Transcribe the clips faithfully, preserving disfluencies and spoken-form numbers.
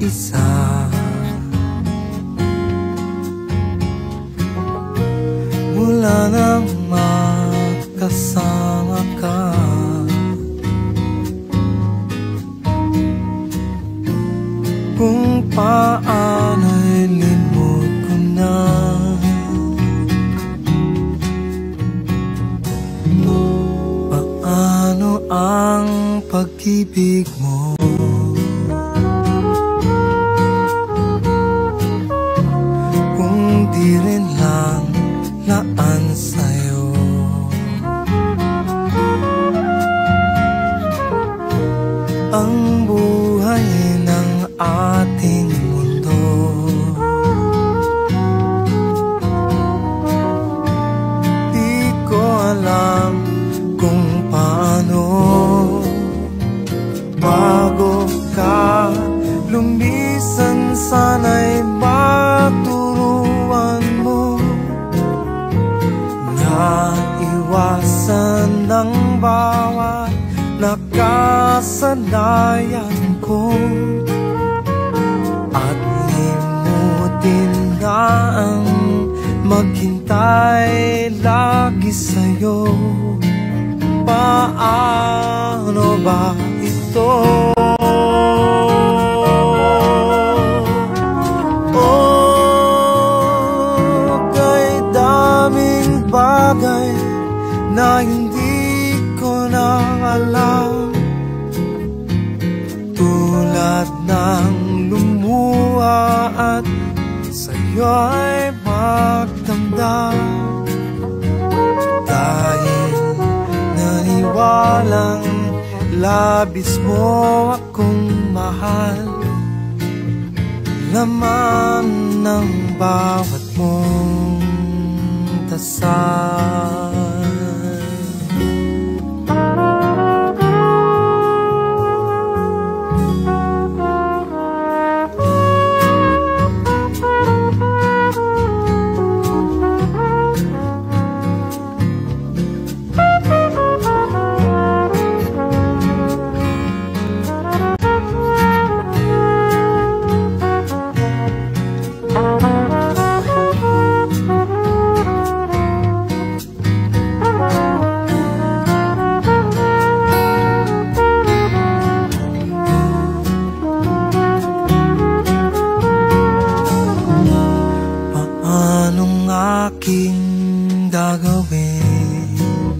mag-isa. Mula nang makasama ka, kung paano'y limot ko na. Paano ang pag-ibig mo? Kung di rin lang laan sa'yo. Ang buhay ng ating mundo, di ko alam kung paano. Bago ka lumisan, sana'y maturuan mo na iwasan ng bawat nakasanayan ko, at limutin na ang maghintay lagi sa'yo. Paano ba ito? Oh, kay daming bagay na hindi ko na alam, tulad ng lumuha at sa'yo'y magdamdam. Dahil naniwalang labis mo akong mahal, laman ng bawat mong dasal. Aking gagawin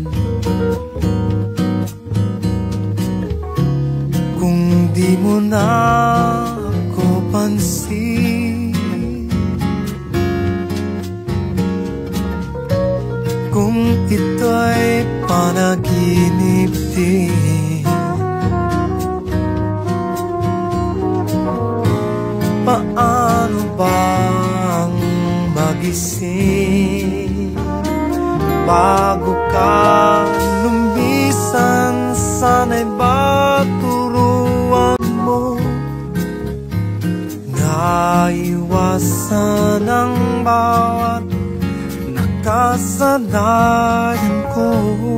kung di mo na ako pansin? Kung ito'y panaginip din, paano bang magising bago ka lumisan? Sana'y maturuan mo na iwasan ang bawat nakasanayan ko,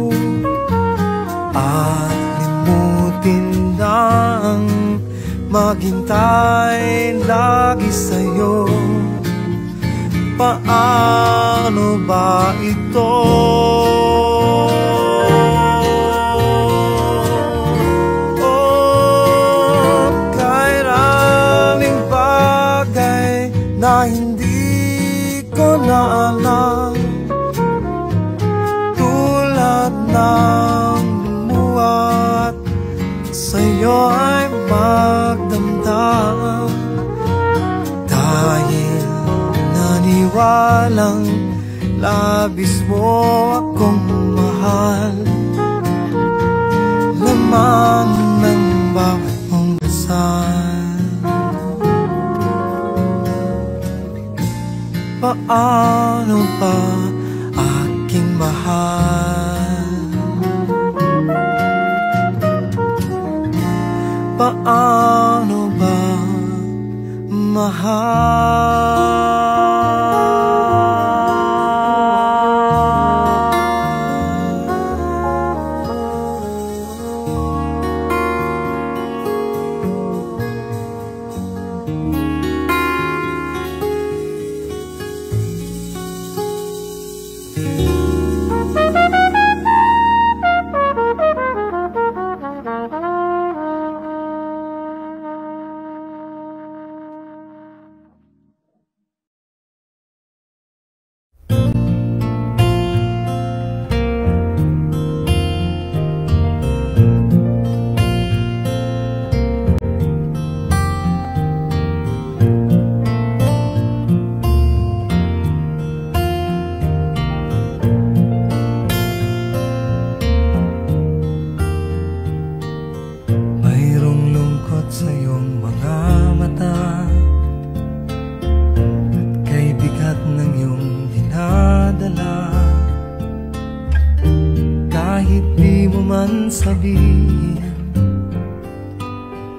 at limutin na ang maghintay lagi sa'yo. Paano ba ito? Oh, kairaming bagay na hindi ko na alam, tulad ng lumuhat sa'yo ay magdamdam. Dahil naniwalang labis mo akong mahal, laman ng bawat mong dasal. Paano ba aking mahal? Paano ba mahal?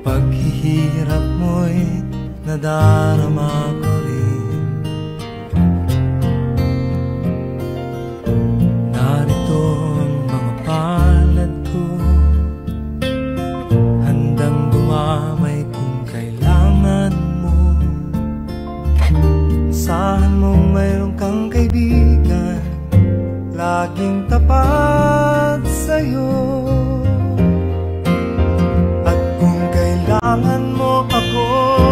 paghihirap mo'y nadarama ko rin. Narito ang mga palad ko, handang dumamay kung kailangan mo. Asahan mong mayroon kang kaibigan, laging tapat sa'yo. At kung kailangan mo ako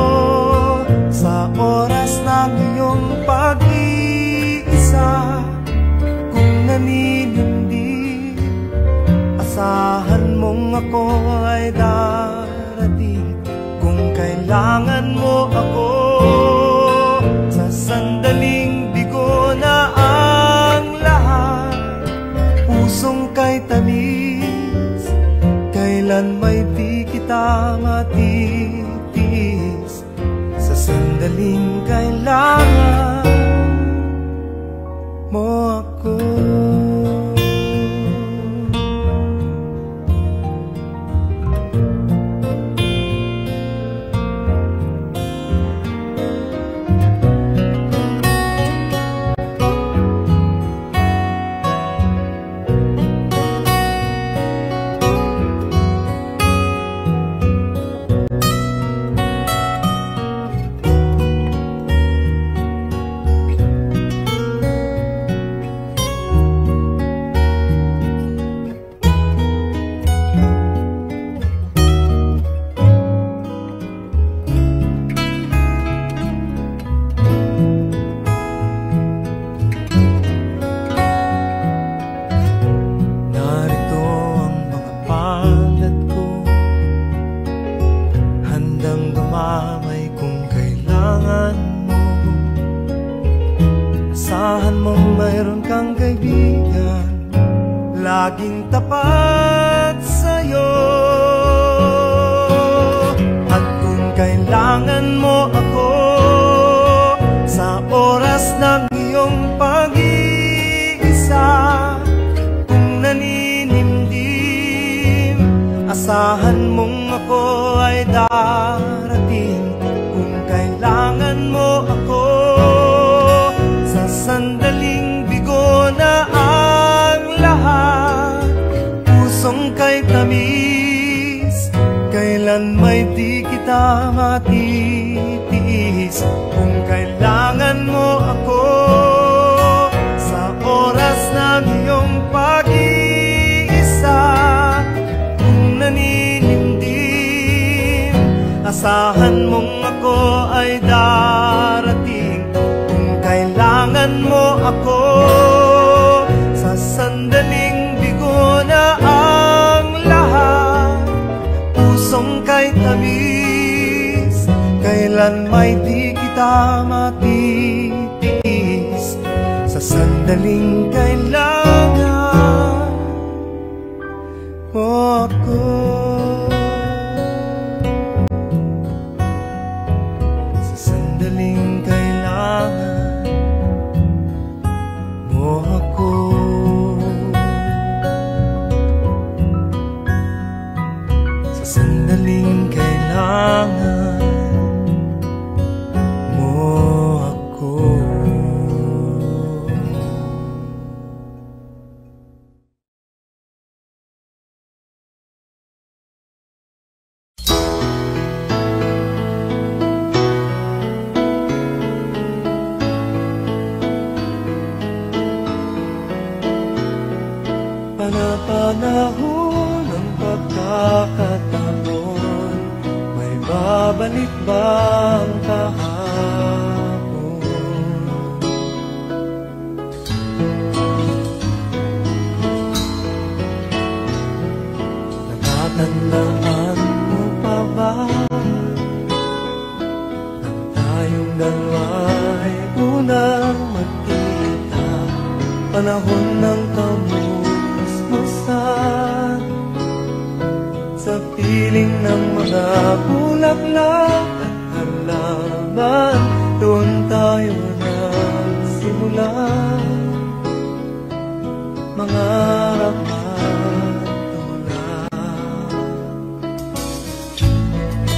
sa oras ng iyong pag-iisa, kung naninindi, asahan mong ako ay darating. Kung kailangan mo ako sa sandaling bigo na ang lahat, pusong kay tamis, kailan may di kita matitiis. Sa sandaling kailangan mo ako. Laging tapat sa'yo. At kung kailangan mo ako sa oras ng iyong pag-iisa, kung naninimdim, asahan mong ako ay darating. Kung kailangan mo ako sa sandaling bigo na ang lahat, pusong kay tamis, kailan may di kita matitiis. Kung kailangan mo ako sa oras ng iyong pag-iisa, kung naninimdim, asahan mong ako ay darating. Kung kailangan mo ako sa sandaling bigo na ang lahat, pusong kay tamis, kailan may di kita matitiis. Sa sandaling kailangan mo ako. Sa sandaling kailangan mo ako. Sa sandaling kailangan mo ako. Panapanahon ng pagkakataon, may babalik bang kahapon? Natatandaan mo pa ba nang tayong dalawa'y unang magkita? Panahon ng kamusmusan, sa piling ng mga bulaklak at halaman, doon tayo nagsimula mangarap at tulad.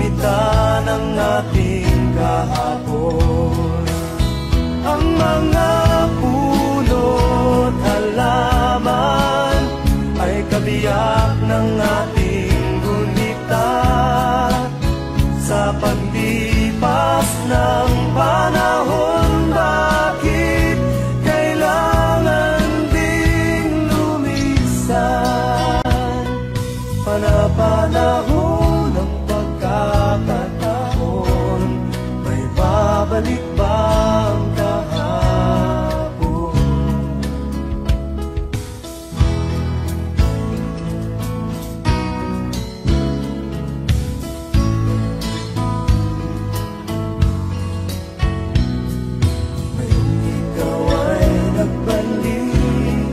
gunita ng ating kahapon. Ang mga puno't halaman ay kabiyak ng ating gunita. Sa paglipas ng panahon, bakit kailangan ding lumisan? Panapanahon ng pagkakataon, may babalik ba ang kahapon? Ngayong ikaw ay nagbalik,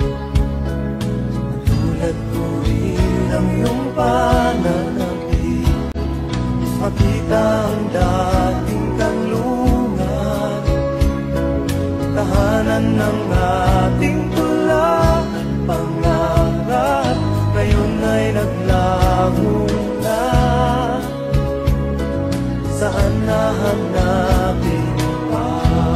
natulad ko rin ang iyong pananabik. Makita ang dating kanlungan, tahanan ng ating tula at pangarap, ngayon ay naglaho na. Saan nahanapin pa?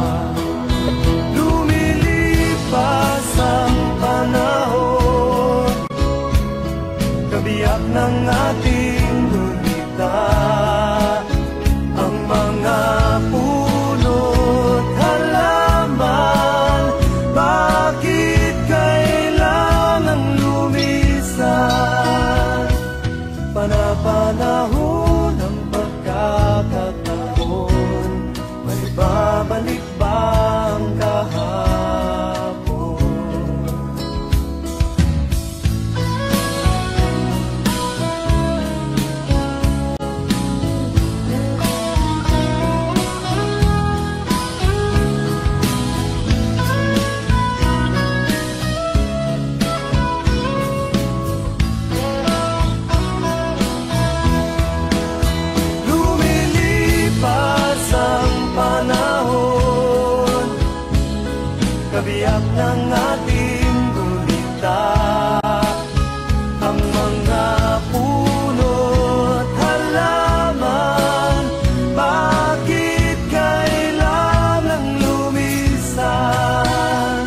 Lumilipas ang panahon, kabiyak ng ating gunita. Ang mga puno't halaman, bakit kailangang lumisan? Panapanahon ng pagkakataon, may babalik ba ang kahapon? Lumilipas ang panahon, kabiyak ng ating gunita. Ang mga puno't halaman, bakit kailangang lumisan?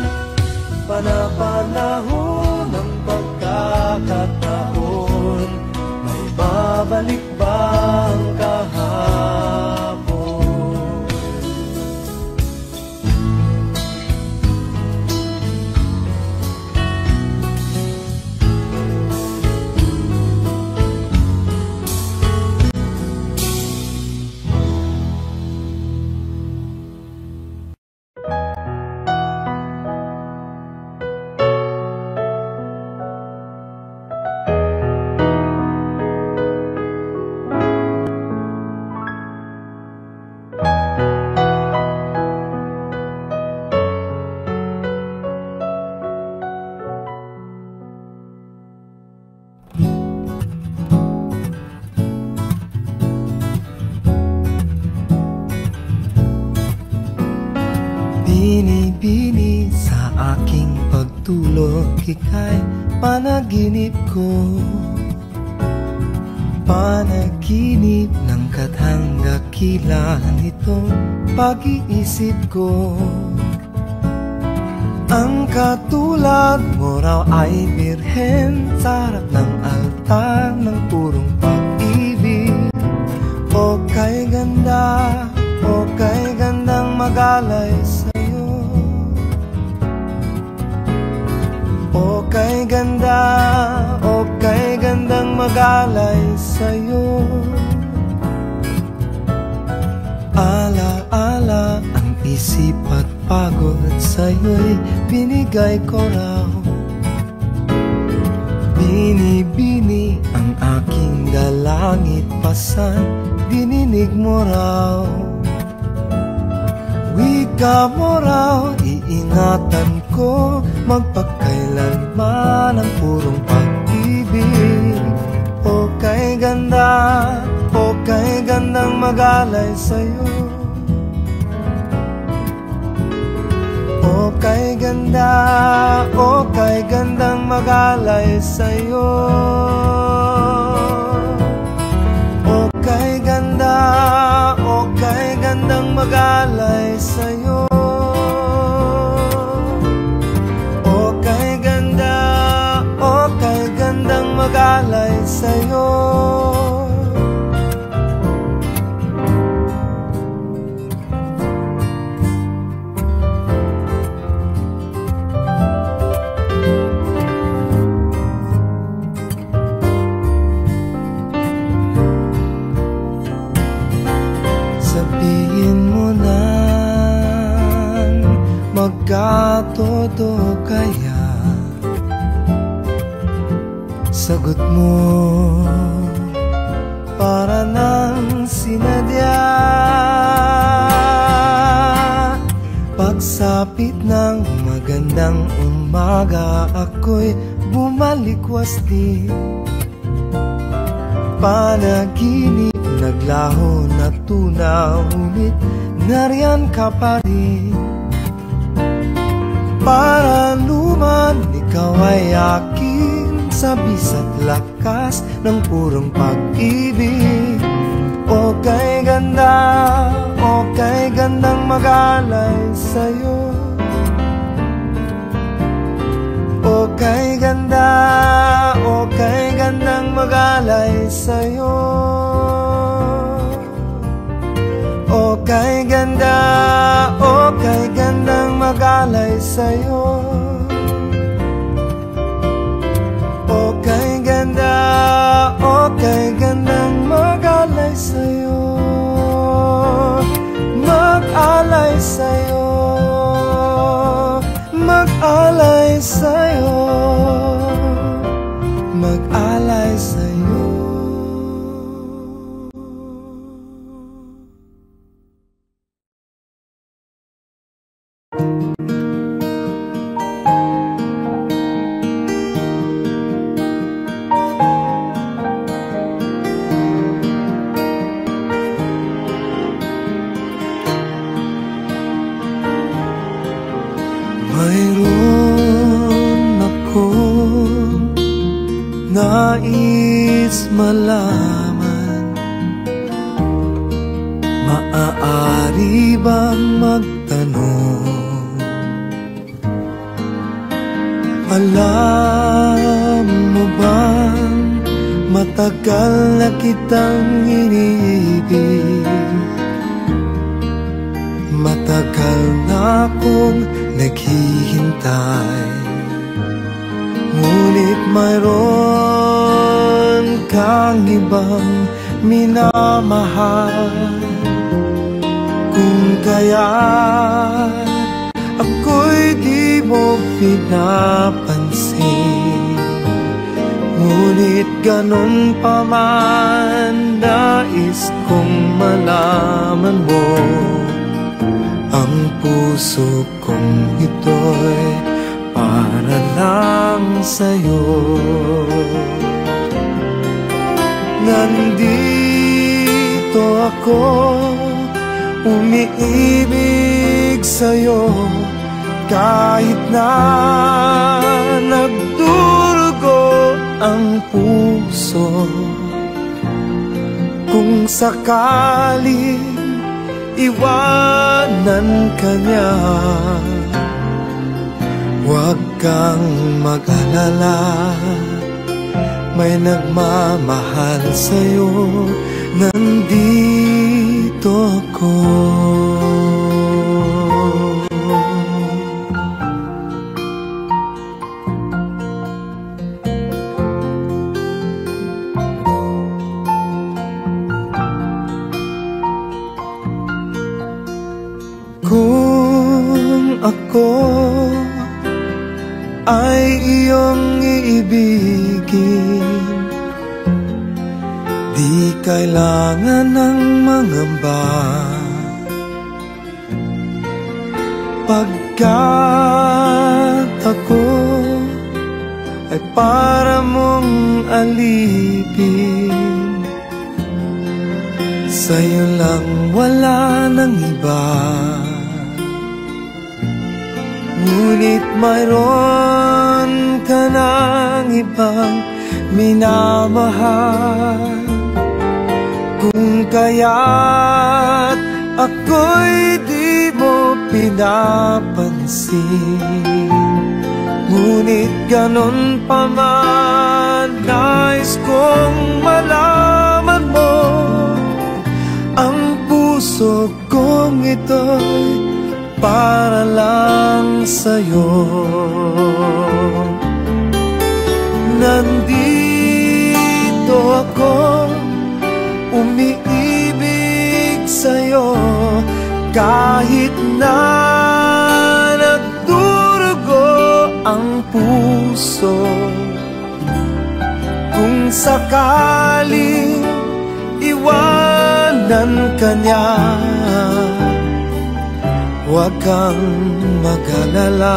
Panapanahon ng pagkakataon, may babalik ba ang kahapon? Bini-bini sa aking pagtulog, ika'y panaginip ko. Panaginip ng katanggakilan itong pag-iisip ko. Ang katulad mo raw ay birhen sa harap ng altar ng purong pag-ibig. O kay ganda, o kay gandang magalay sa'yo. O kay ganda, o kay gandang magalay sa'yo. Ala-ala ang isip at pagod sa'yo'y binigay ko raw. Bini-bini ang aking dalangit, pasan dininig mo raw. Wika mo raw, iingatan ko, magpakailanman ang purong pag-ibig. O kay ganda, o kay gandang magalay sa'yo. O kay ganda, o kay gandang magalay sa'yo. O kay ganda, mag-alay sa'yo. Okay ganda, okay gandang mag-alay sa'yo. Magkatodo kaya? Sagot mo para nang sinadya. Pagsapit ng magandang umaga, ako'y bumalikwas din. Panaginip naglaho na tunaw, ngunit nariyan ka pa rin. Para luman, ikaw ay akin, sa bisa't lakas ng purong pag-ibig. Okay ganda, okay gandang mag-alay sa'yo. Okay ganda, okay gandang mag-alay sa'yo. Okay ganda, okay gandang mag-alay sa'yo. Okay ganda, okay gandang mag-alay sa'yo. Mag-alay sa'yo, mag-alay sa'yo, mag-alay sa'yo. Mayroon akong nais malaman, maaari bang magtanong? Alam mo bang matagal na kitang iniibig? Matagal na akong naghihintay, ngunit mayroon kang ibang minamahal. Kung kaya't ako'y di mo pinapansin, ngunit ganun pa man, nais kong malaman mo. Ang puso kong ito'y para lang sa'yo. Nandito ako, umiibig sa'yo, kahit na nagdurugo ang puso. Kung sakaling iwanan ka niya, huwag kang mag-alala, may nagmamahal sa'yo. Nandito ako. Kung ako ay iyong iibigin, di kailangan ng mangamba, pagkat ako ay para mong alipin. Sa'yo lang, wala nang iba. Ngunit mayroon ka ng ibang minamahal. Kung kaya't ako'y di mo pinapansin. Ngunit ganon pa man, nais kong malaman mo, ang puso kong ito'y para lang sa'yo. Nandito ako, umiibig sa'yo, kahit na nagdurugo ang puso. Kung sakaling iwanan ka niya, huwag kang mag-alala,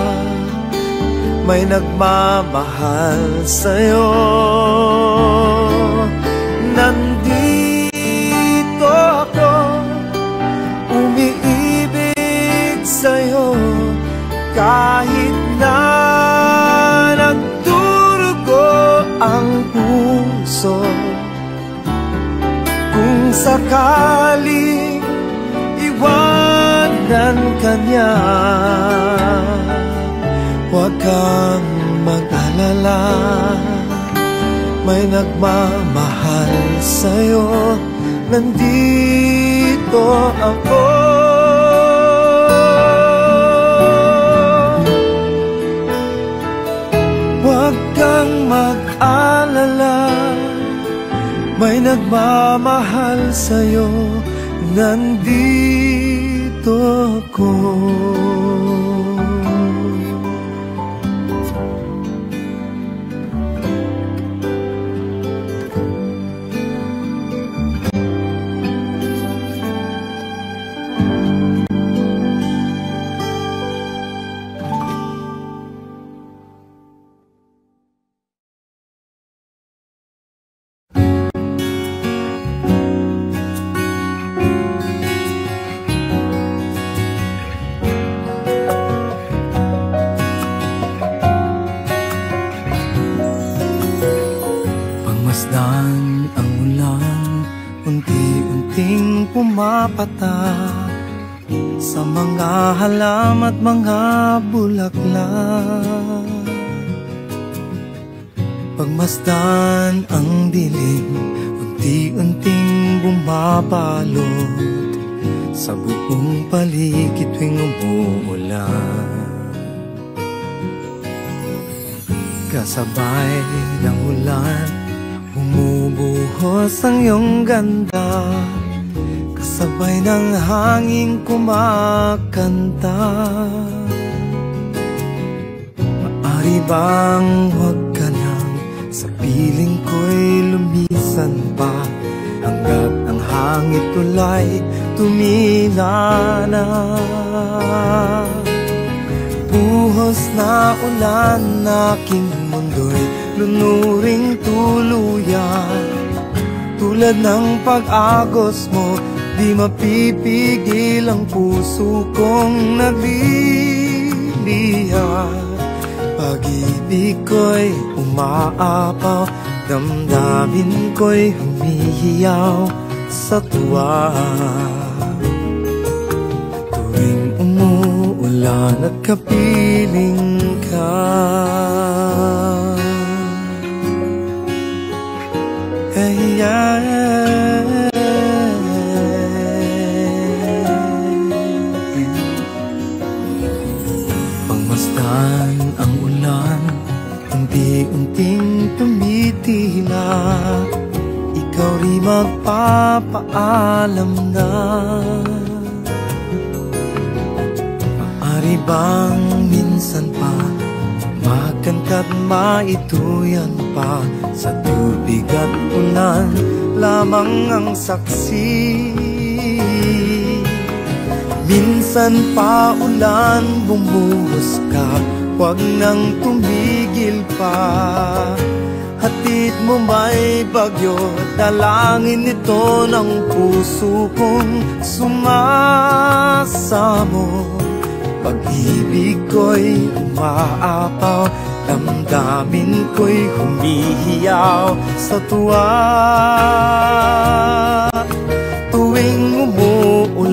may nagmamahal sa'yo. Nandito ako, umiibig sa'yo, kahit na nagdurugo ang puso. Kung sakaling iwanan ka niya, huwag kang mag-alala, may nagmamahal sa'yo. Nandito ako. Huwag kang mag-alala, may nagmamahal sa'yo. Nandito ako. Pumapatak sa mga halam at mga bulaklak. Pagmasdan ang dilim, unti-unting bumabalot sa buong paligid tuwing umuulan. Kasabay ng ulan, bumubuhos ang iyong ganda, sabay ng hangin kumakanta. Maari bang huwag ka nang sa piling ko'y lumisan pa, hanggat ang hangit tulay tumila na. Buhos na ulan, aking mundo'y lunuring tuluyan. Tulad ng pag-agos mo, di mapipigil ang puso kong nagliliyab. Pag-ibig ko'y umaapaw, damdamin ko'y humihiyaw sa tuwa. Tuwing umuulan at kapiling ka, hey, yeah. Ang ulan, unti-unting tumitila, ikaw rin magpapaalam na. Maaari bang minsan pa magkanta't maituyan pa, sa tubig at ulan lamang ang saksi. Minsan pa ulan, bumuhos ka, huwag nang tumigil pa. Hatid mo may bagyo, dalangin ito ng puso kong sumasamo. Pag-ibig ko'y umaapaw, damdamin ko'y humihiyaw sa tuwa. Tuwing umuulan,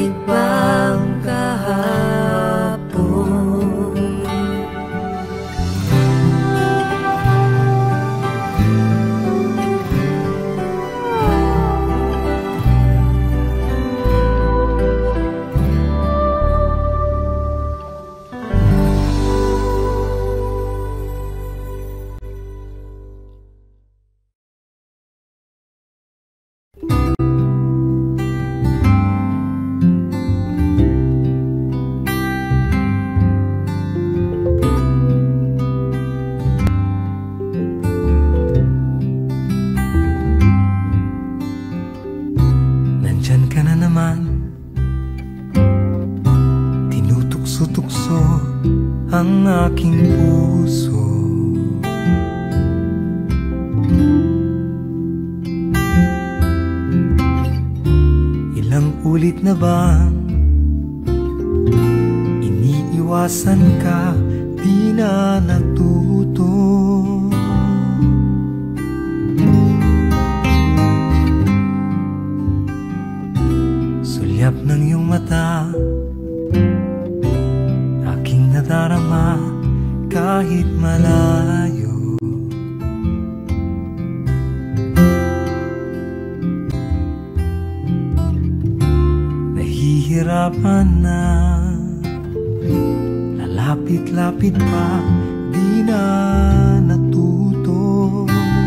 babalik pang kahapon. Nandyan ka na naman, tinutukso-tukso ang aking puso. Ilang ulit na bang iniiwasan ka, di na natuto? Sulyap ng iyong mata, aking nadarama kahit malayo. Nahihirapan na, lalapit-lapit pa, di na natuto.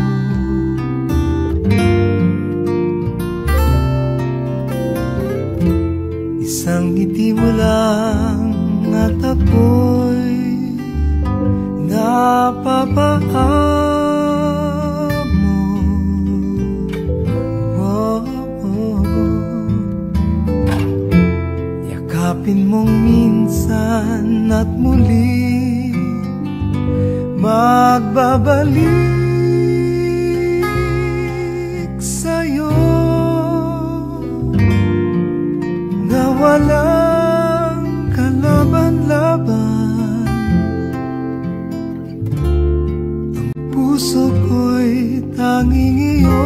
Isang ngiti mo lang at ako'y napapaamo. Oh, oh. Yakapin mong minsan at muli magbabalik sa'yo na walang kalaban-laban. Ang puso ko'y tanging iyo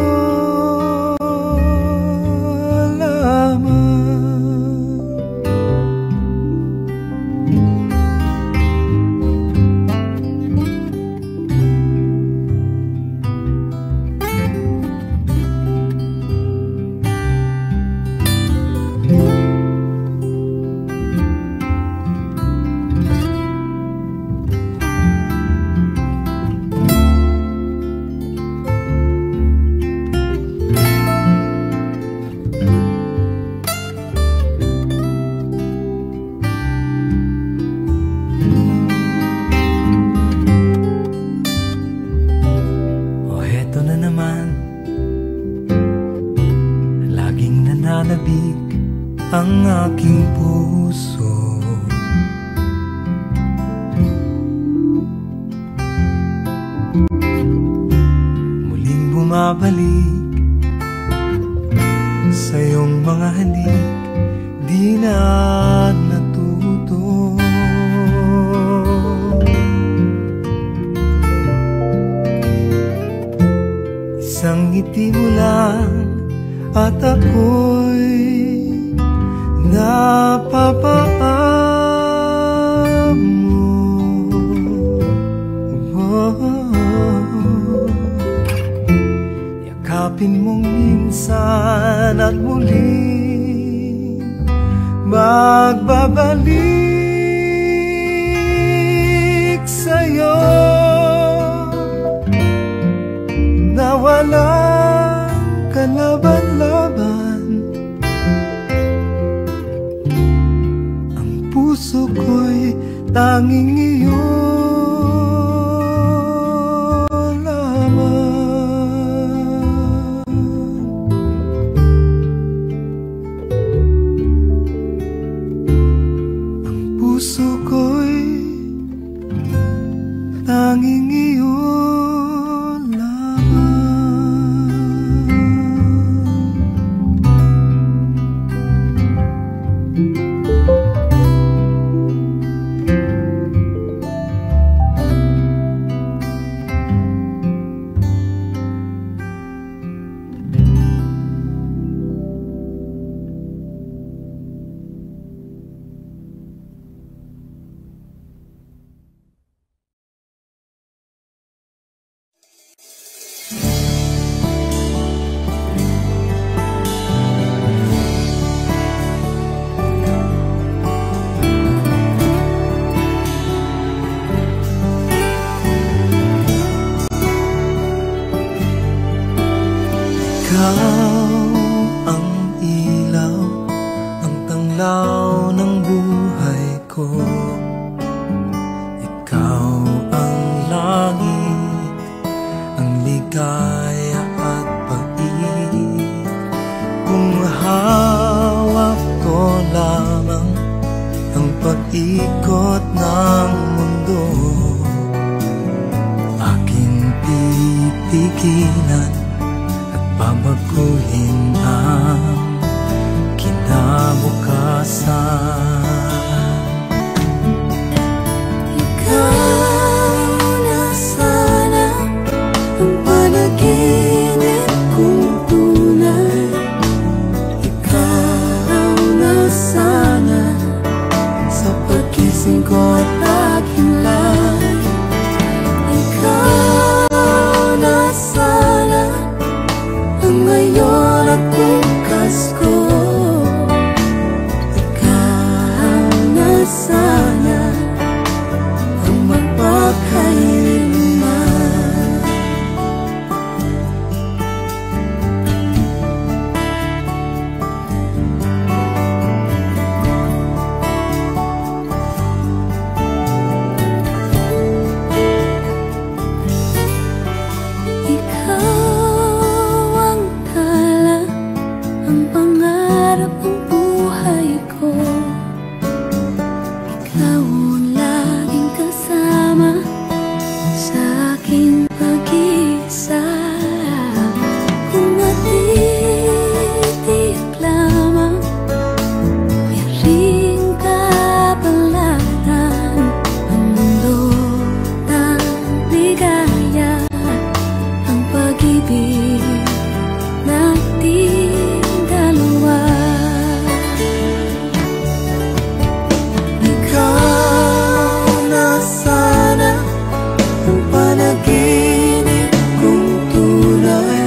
lamang. Laging nananabik ang aking puso. Muling bumabalik sa iyong mga halik, di na natuto. Isang ngiti mo lang at ako'y napapaamo. Oh, yakapin mong minsan at muli magbabalik sa'yo na walang kalaban-laban. Ang puso ko'y tanging iyo lamang. Ang puso ko'y tanging Ikaw ang ilaw, ang tanglaw ng buhay ko. Ikaw ang langit, ang ligaya at pag-ibig. Kung hawak ko lamang ang pag-ikot ng mundo, aking titigilan at babaguhin ang kinabukasan. Ikaw na sana ang panaginip kong tunay. Ikaw na sana sa pagkising ko at paghimlay. Ikaw na sana ang ngayon at bukas ko. Ikaw na sana ang magpakailanman. Ikaw ang tala, ang pangarap ng buhay ko. Ikaw ang laging kasama sa aking pag-iisa. Kung natitiyak lamang piring kapalatan ang mundo ng ligaya, ang pag-ibig nating dalawa. Ikaw na sana ang panaginip kong tunay.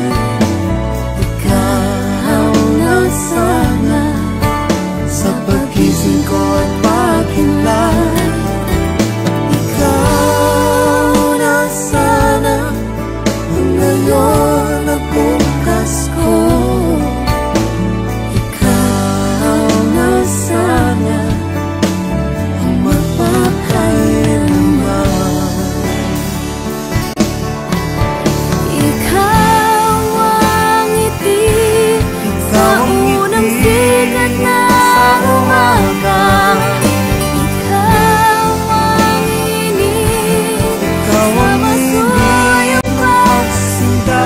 Ikaw na sana sa pagkising ko at paghimlay. Ikaw na sana ang ngayon at bukas ko. Ikaw na sana ang magpakailanman. Ikaw ang ngiti sa unang sikat ng umaga. Ikaw ang init Ikaw sa ang masuyang pagsinda.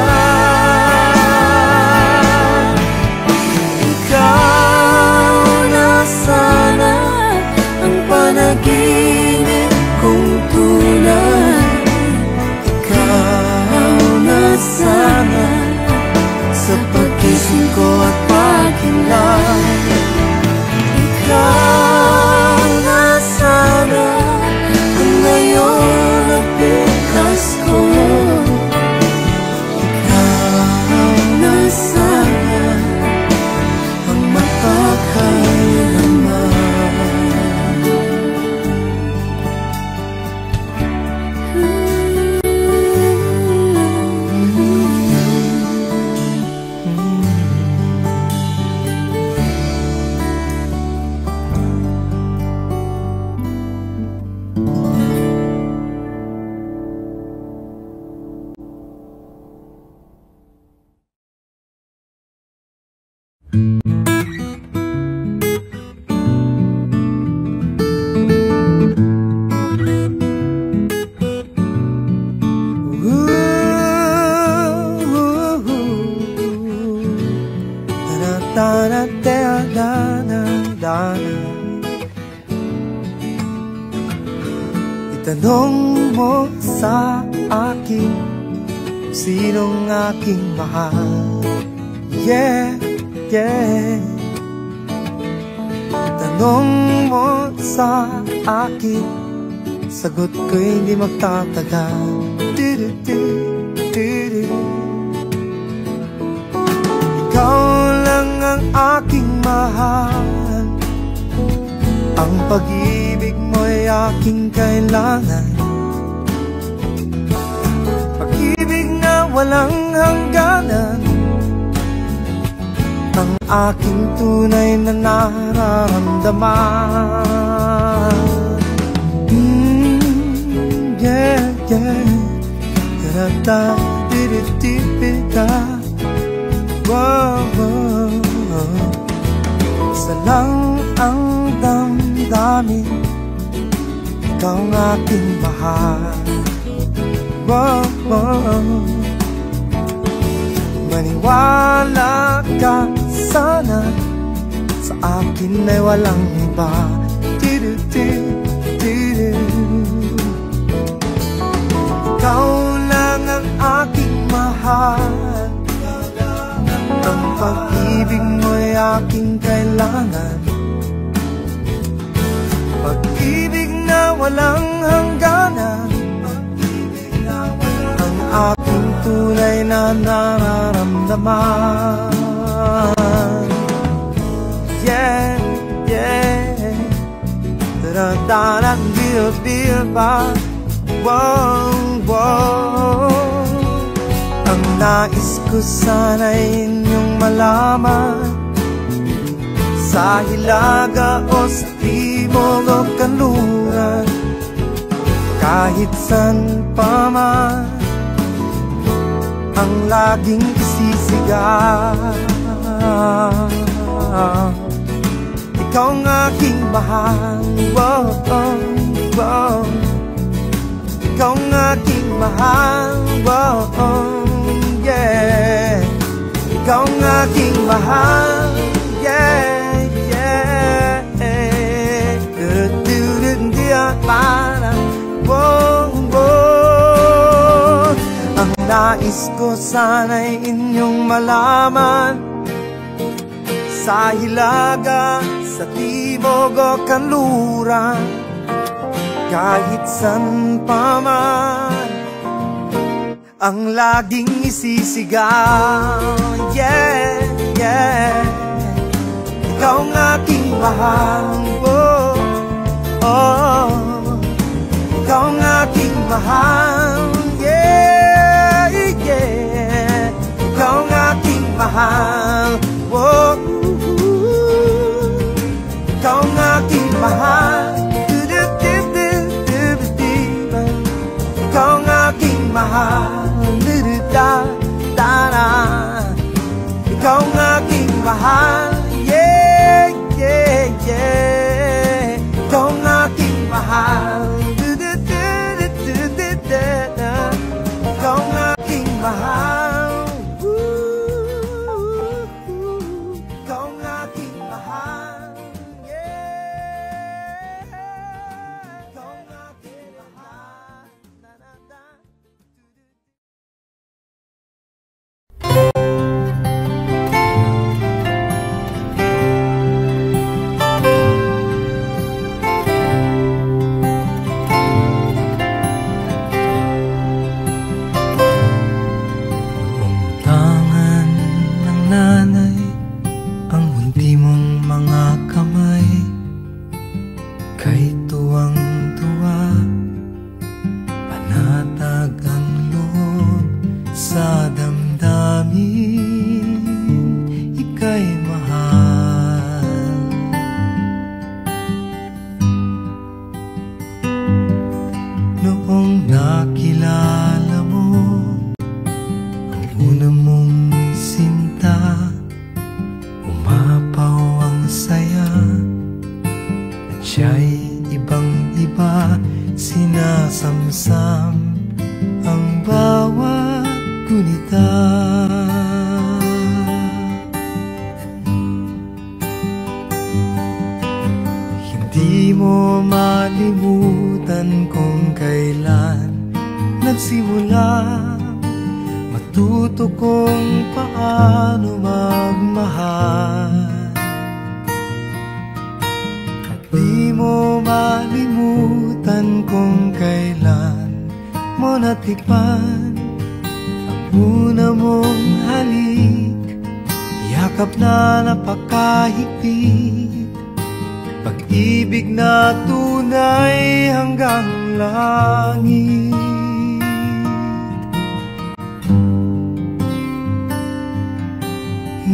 Ikaw na sana ang panaginip kong tunay. Ikaw na sana sa pagkising ko at paghimlay. Ikaw na sana ang ngayon at bukas ko. Ikaw na sana ang magpakailanman. Itanong mo sa akin, sinong aking mahal? Yeah, yeah. Itanong mo sa akin, sagot ko'y hindi magtatagal. Du-du-du, du-du. Ikaw lang ang aking mahal, ang pag-ibig mo'y aking kailangan. Pag-ibig na walang hangganan, ang aking tunay na nararamdaman. Mm, yeah, yeah. Da di di di di da. Wow, wow. Isa lang ang damdamin, ikaw ang aking mahal. Wow, wow. Maniwala ka sana, sa akin ay walang iba. Ikaw lang ang aking mahal, ang pag-ibig mo'y aking kailangan. Pag-ibig na walang hangganan, ang aking tunay na nararamdaman. Yeah, yeah. Da-da-da-da-da-da-da. Wow, wow. Ang nais ko sana'y inyong malaman, sa hilaga o sa timog o kanluran, kahit san pa man, ang laging isisigaw. Ikaw ang aking mahal. Wow, oh, wow. Ikaw ang aking mahal. Wow, oh, yeah. Ikaw ang aking mahal. Yeah, yeah. Wow, wow. Ang nais ko sana'y inyong malaman, sa hilaga, sa timog o kanluran, kahit san pa man, ang laging isisigaw. Yeah, yeah. Ikaw ang aking mahal. Oh, oh. Ikaw ang aking mahal. Yeah, yeah. Ikaw ang aking mahal. Oh, ikaw ang aking mahal. Ikaw ang aking mahal. Ikaw ang aking mahal. Yeah, yeah, yeah. Ikaw ang aking mahal. Ikaw ang aking mahal. Ikaw ang aking mahal. Yeah. Ikaw ang aking mahal. Umtangan ng nanay ang munti mong mga kamay, kay tuwang-tuwa, panatag ang loob sa damdamin, ika'y mahal. Noong nakilala mo ang una mong sinta, umapaw ang saya, at siya'y ibang-iba, sinasamsam ang bawat gunita. Hindi mo malimutan kung kailan nagsimula matuto kung paano magmahal. At di mo malimutan kung kailan mo natikman ang una mong halik, yakap na napakahigpit, pag-ibig na tunay hanggang langit.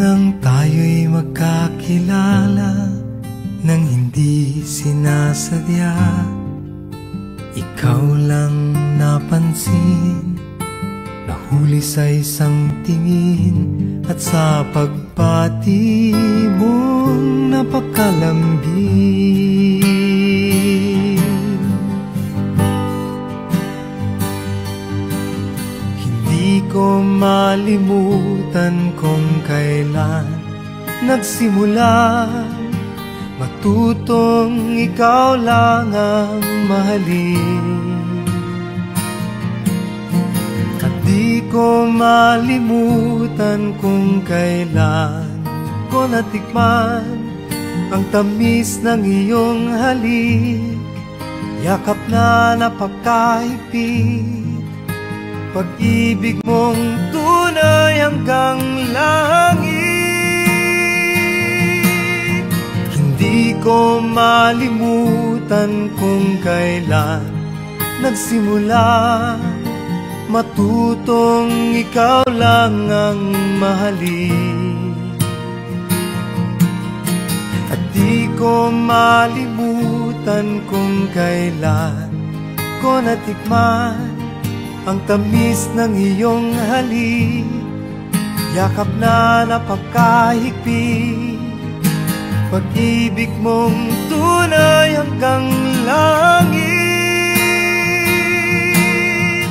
nang tayo'y magkakilala, nang hindi sinasadya, ikaw lang napansin, nahuli sa isang tingin, at sa pagpati mong napakalambing. Hindi ko malimutan kung kailan nagsimula matutong ikaw lang ang mahalin. At di ko malimutan kung kailan ko natikman ang tamis ng iyong halik, yakap na napakahigpit, pag-ibig mong tunay hanggang langit. Di ko malimutan kung kailan nagsimula matutong ikaw lang ang mahalin. At di ko malimutan kung kailan ko natikman ang tamis ng iyong halik, yakap na napakahigpit, pag-ibig mong tunay hanggang langit.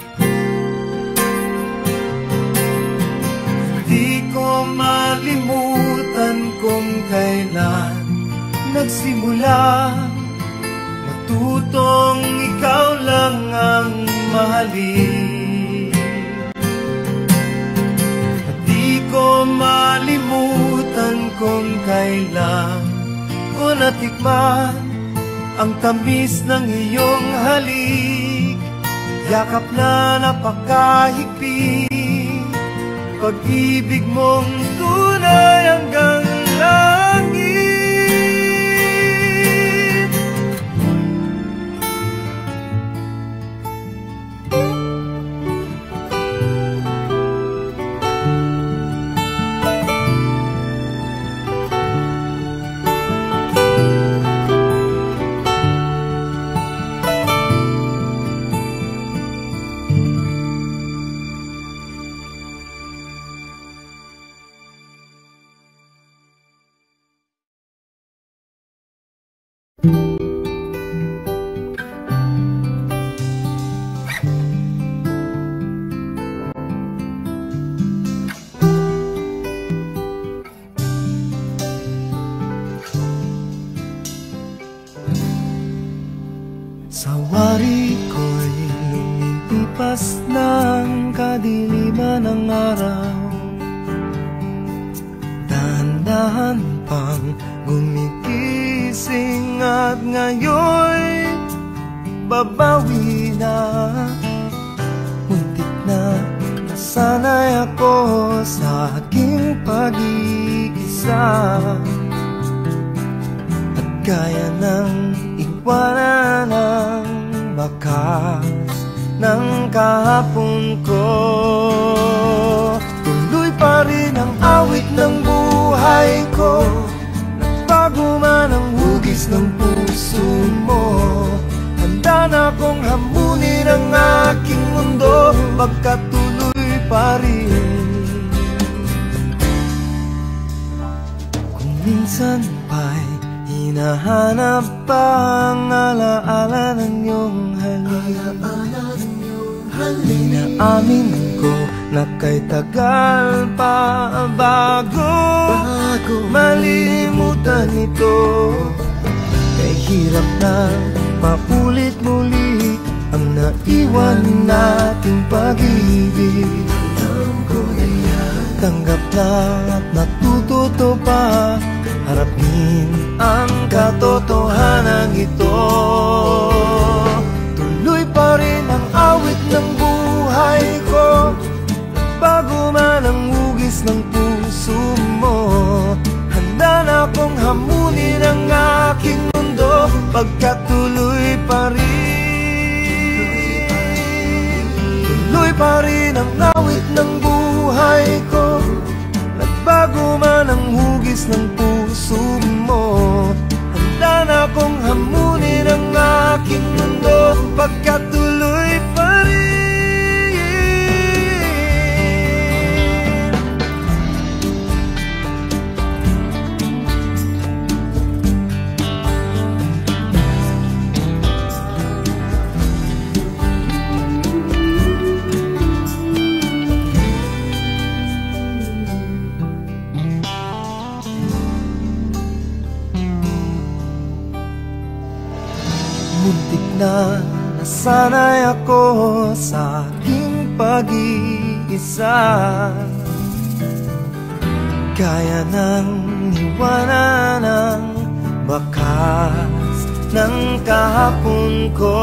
Di ko malimutan kung kailan nagsimula matutong ikaw lang ang mahalin. At di ko malimutan kung kailan ko natikman ang tamis ng iyong halik, yakap na napakahigpit, pag-ibig mong tunay hanggang langit. Sa wari ko'y lumilipas ng kadiliman ng araw, dahan-dahan pang gumigising at ngayon'y babawi na. Muntik na nasanay ako sa aking pag-iisa, at kaya ng iwanan ang bakas ng kahapon ko. Tuloy pa rin ang awit ng buhay ko, nagbago man ang hugis ng puso mo. Handa na akong hamunin ang aking mundo, pagkatuloy pa rin. Kung minsan pa'y hinahanap pa ang alaala ng iyong halik, inaamin ko na kay tagal pa bago malimutan ito. Kay hirap na paulit muli ang naiwan nating pag-ibig. Tanggap na at natututo pa, harapin ang katotohanan ito. Tuloy pa rin ang awit ng buhay ko, bago man ang hugis ng puso mo. Handa na akong hamunin ang aking mundo, pagkatuloy pa rin. Tuloy pa rin ang awit ng buhay ko, nagbago hugis ng puso mo. Handa na akong hamunin ang aking mundo, pagkatuloy pa rin. Muntik na nasanay ako sa aking pag-iisa, kaya nang iwanan ang bakas ng kahapon ko.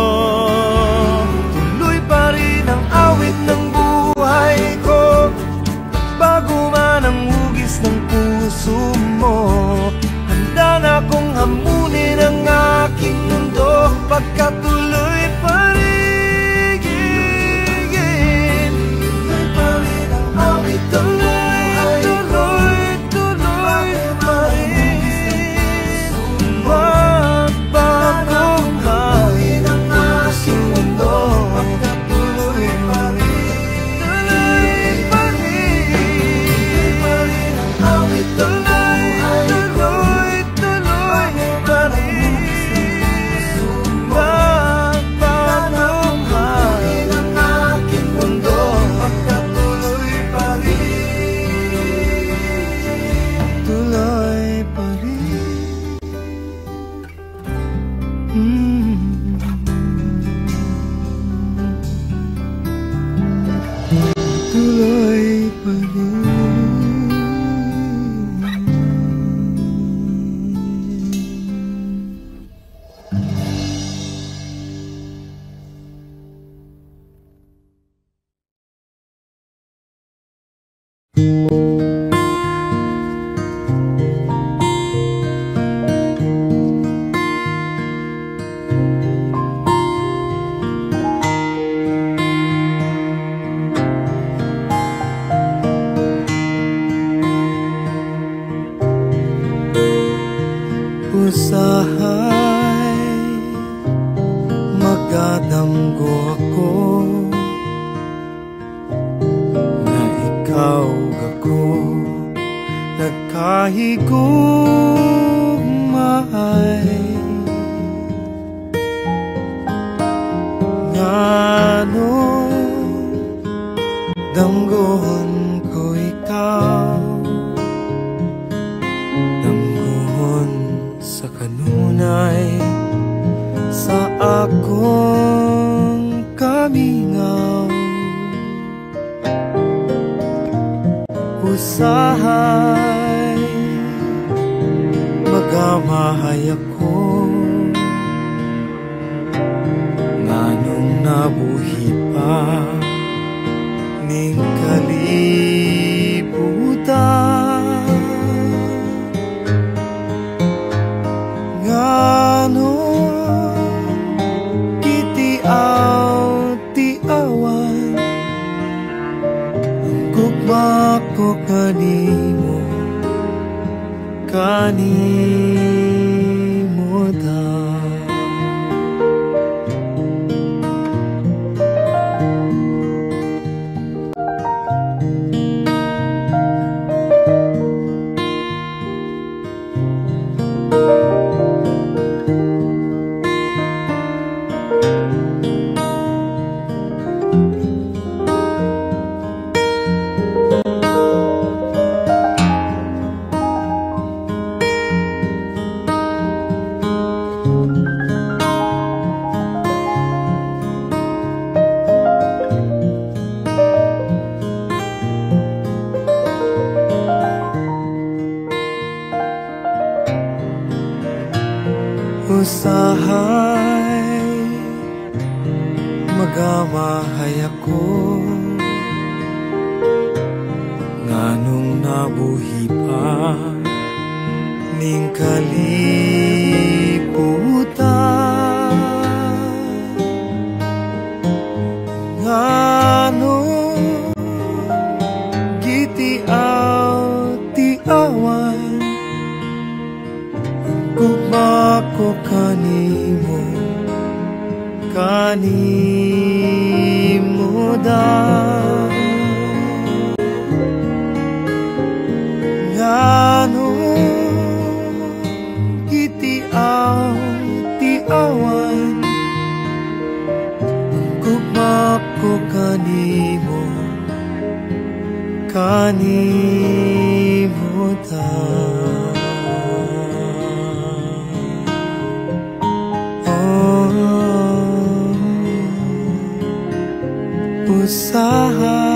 Tuloy pa rin ang awit ng buhay ko, bago man ang hugis ng puso mo. Handa na akong hamunin ang aking mundo, pagkatuloy pa rin. Tuloy pa rin ang awit ng buhay ko, tuloy pa rin. Magbago man ang aking mundo, pagkatuloy pa rin. Tuloy pa rin. Tuloy pa rin ang awit ng buhay ko. Usahay magdadamgo ako na ikaw ako nagkahigugmay. Ngano damgohon ko ikaw, damgohon sa kanunay sa akong kamingaw. Usahay magamahay ako nganong nabuhi pa ning kalibutan. Ngano kitiaw-tiawan ang gugma ko kanimo, kanimo daw. Usahay magamahay ako nganong nabuhi pa ning kalibutan. Ngano gitiaw-tiawan kalimutan. Ngano itiaw tiawan gugmap ko kanimo kalimutan. Usaha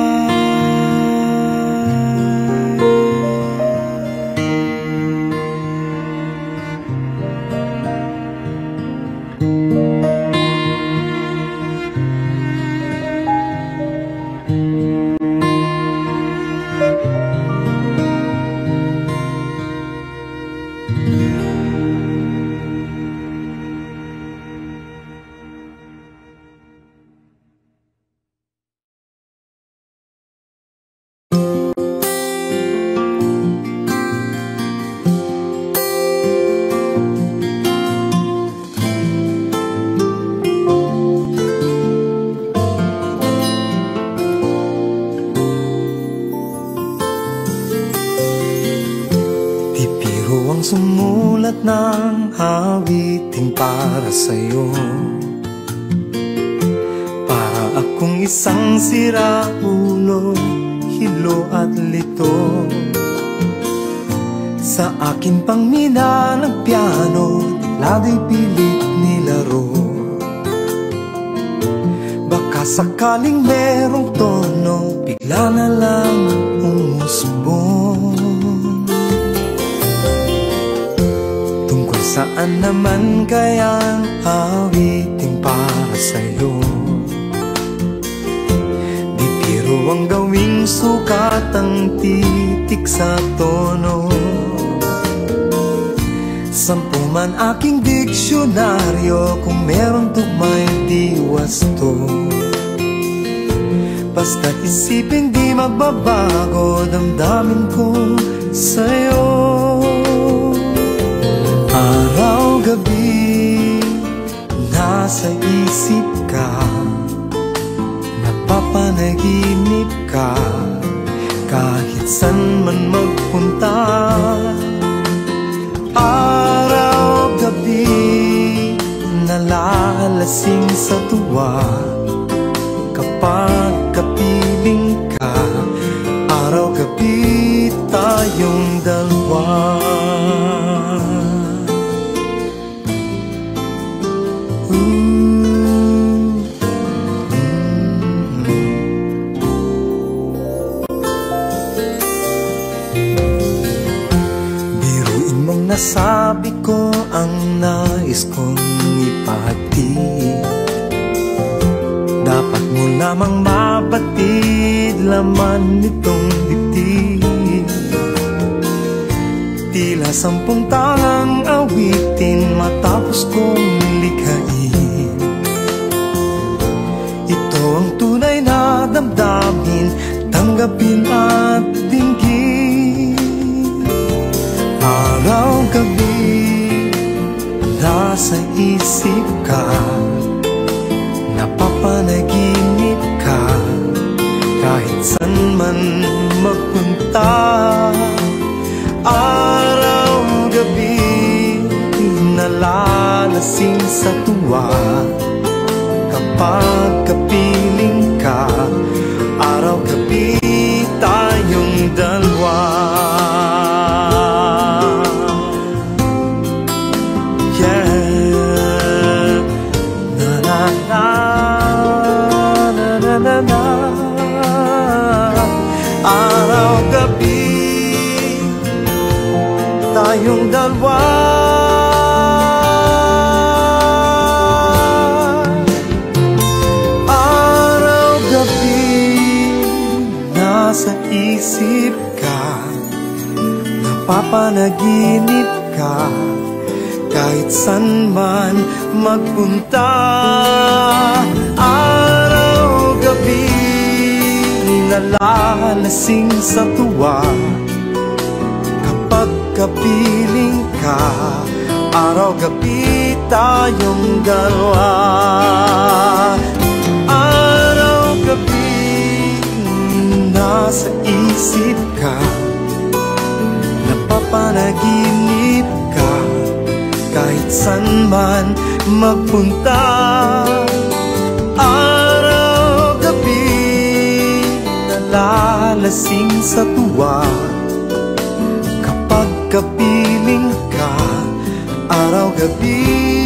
sumulat ng awitin para sa'yo, para akong isang siraulo, hilo at lito. Sa akin pang mina ng piano, lagay pilit nilaro. Baka sakaling merong tono, bigla na lang umusbong. Saan naman kayang awitin para sa'yo? Di biro ang gawing sukat ang titik sa tono. Sampu man aking diksyonaryo, kung meron tugmay di wasto. Basta't isipin di magbabago, damdamin ko sa'yo. Araw-gabi, nasa isip ka, napapanaginip ka, kahit san man magpunta. Araw-gabi, nalalasing sa tuwa, kapag kapiling ka. Araw-gabi, tayong dalawa. Nasabi ko ang nais kong ipahatid, dapat mo lamang mabatid laman nitong dibdib. Tila sampung tangang awitin matapos kong likhain. Ito ang tunay na damdamin, tanggapin at dinggin. Araw-gabi, nasa isip ka, napapanaginip ka, kahit san man magpunta. Araw-gabi, nalalasing sa tuwa, kapag kapiling ka. Araw-gabi, tayong dalawa. Araw-gabi, tayong dalawa. Araw-gabi, nasa isip ka, napapanaginip ka, kahit san man magpunta. Araw-gabi, nalalasing sa tuwa, kapag kapiling ka. Araw-gabi, tayong dalawa. Araw-gabi nasa isip ka, napapanaginip ka, kahit saan man magpunta. Araw-gabi nalalasing sa tuwa, kapag kapiling ka, araw-gabi.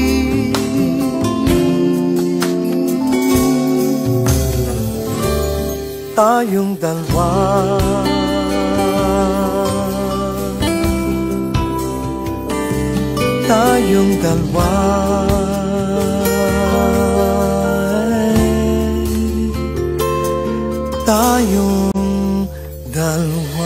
Tayong dalawa, tayong dalawa, tayong dalawa.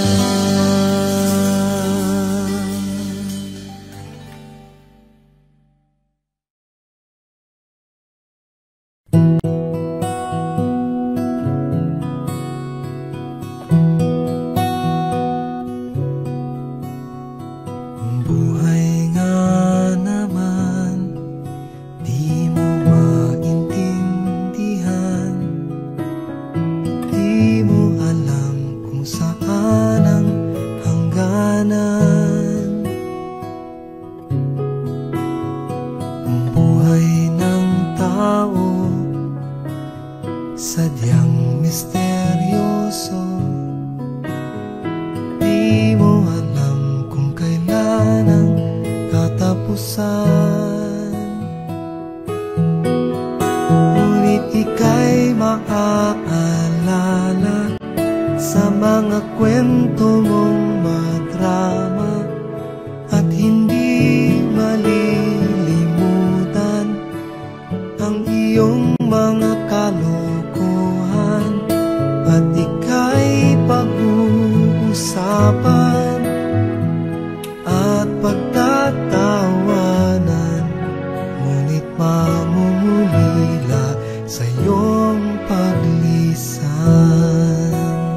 Sadyang misteryoso, di mo alam kung kailan ang katapusan. Ngunit ika'y maaalala sa mga kwento mong madrama, at hindi malilimutan ang iyong mga kalokohan, at ika'y pag-uusapan at pagtatawanan. Ngunit mamumulila sa iyong paglisan.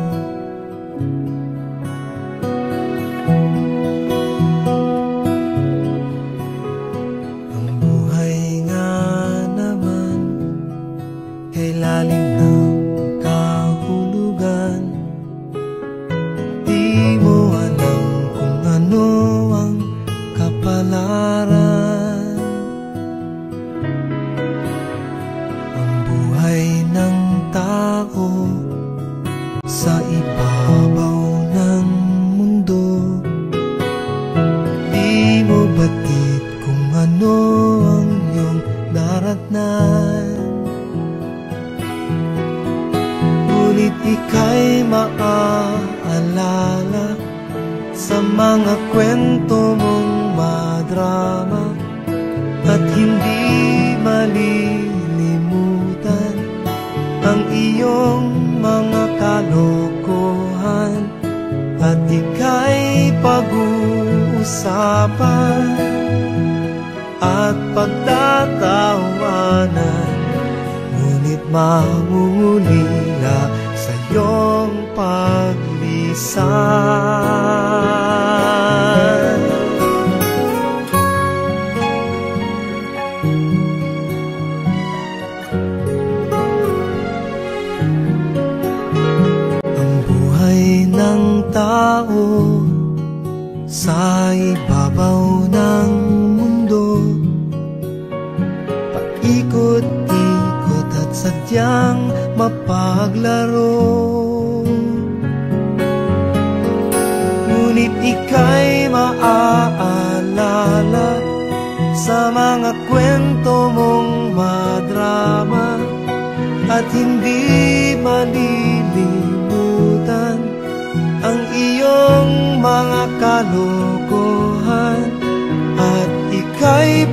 Ang buhay nga naman kay lalim ng kahulugan, di mo alam kung ano ang kapalaran. Ang buhay ng tao sa ibabaw ng mundo, di mo batid kung ano ang iyong daratnan. Ngunit ika'y maaalala sa mga kwento mong madrama, at hindi malilimutan ang iyong mga kalokohan, at ika'y pag-uusapan at pagtatawanan. Ngunit mamumulila sa iyong paglisan. Ang buhay ng tao sa ibabaw ng mundo, paikot-ikot at sadyang mapaglaro. Ngunit ika'y maaalala sa mga kwento mong madrama, at hindi malilimutan ang iyong mga kalokohan, at ika'y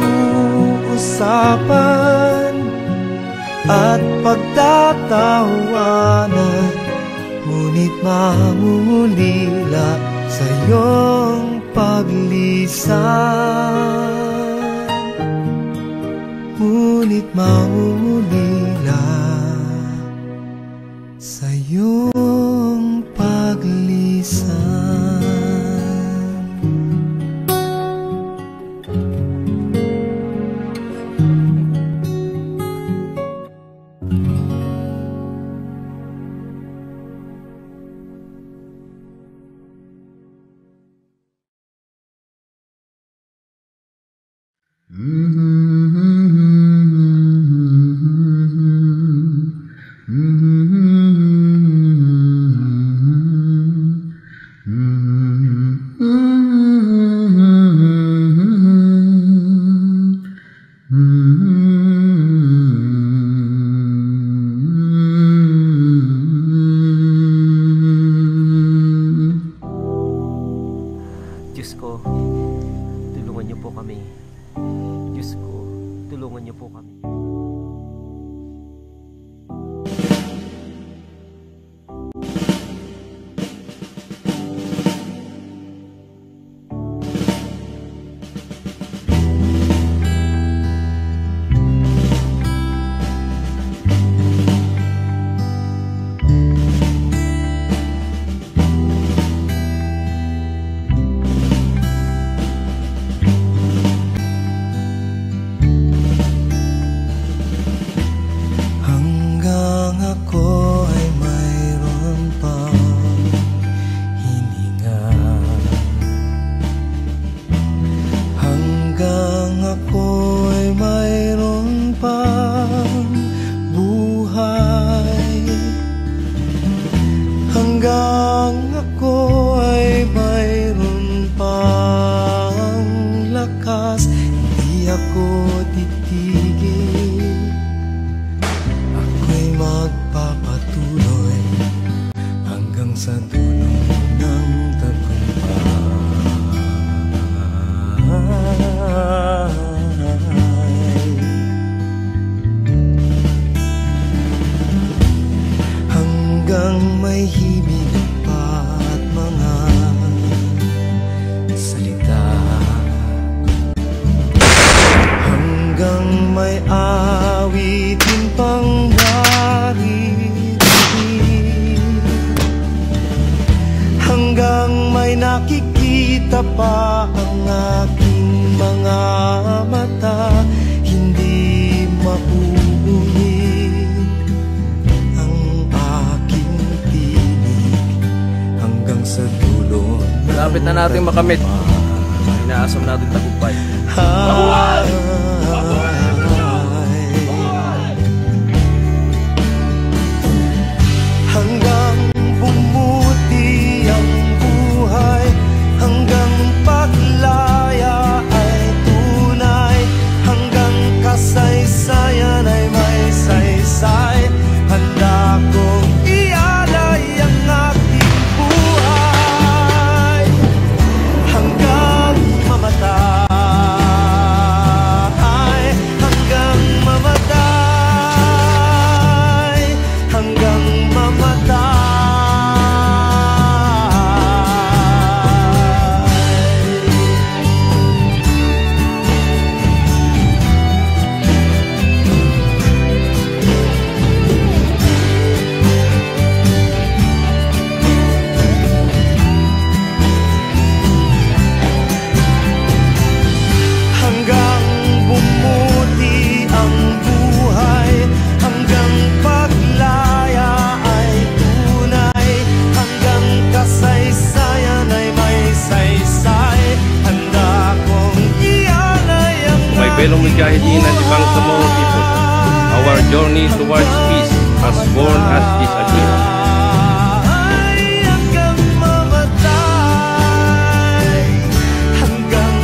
pag-uusapan at pagtatawanan. Ngunit mamumulila sa iyong paglisan. Ngunit mamumulila sa iyong paglisan. Diyos ko, tulungan niyo po kami. Diyos ko, tulungan niyo po kami. Hanggang ako ay mayroon pang lakas, hindi ako titigil. Ako'y magpapatuloy hanggang sa dulo ng tagumpay. Hanggang may himig pa at mga salita, hanggang may awitin pang naririnig, hanggang may nakikita pa ang aking mga mata, hindi mauulit ang aking tinig hanggang sa dulo. Malapit na natin makamit. Inaasam natin tagumpay. Ay, hanggang bumuti ang buhay, hanggang paglaya ay tunay, hanggang kasaysayan ay may saysay, handa kong ialay ang aking buhay hanggang mamatay, hanggang mamatay, hanggang mamatay. Hanggang bumuti ang buhay, hanggang paglaya ay tunay, hanggang kasaysayan ay may saysay, handa kong ialay ang May belong mujahideen and ibang Chamorro people. Our journey towards peace has born us this agreement. ay hanggang mamatay, hanggang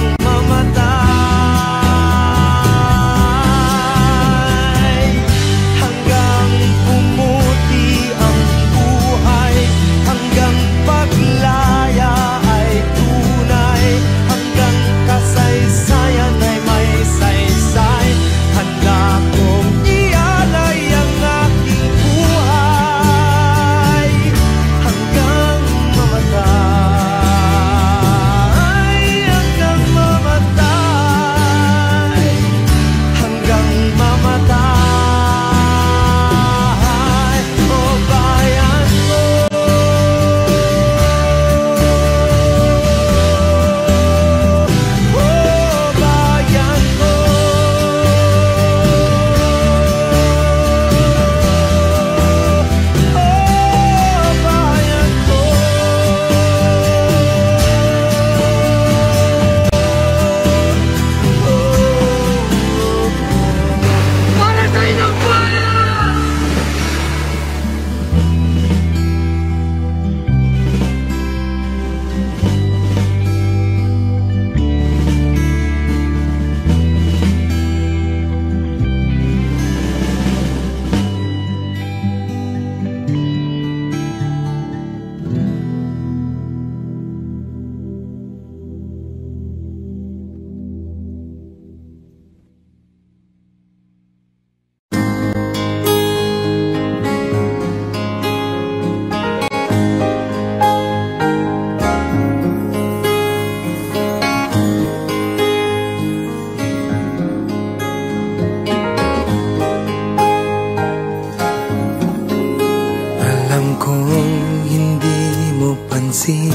mamatay, hanggang bumuti ang buhay, hanggang paglaya ay tunay, hanggang kasaysayan ay may saysay, handa kong ialay ang aking buhay Alam kong hindi mo pansin,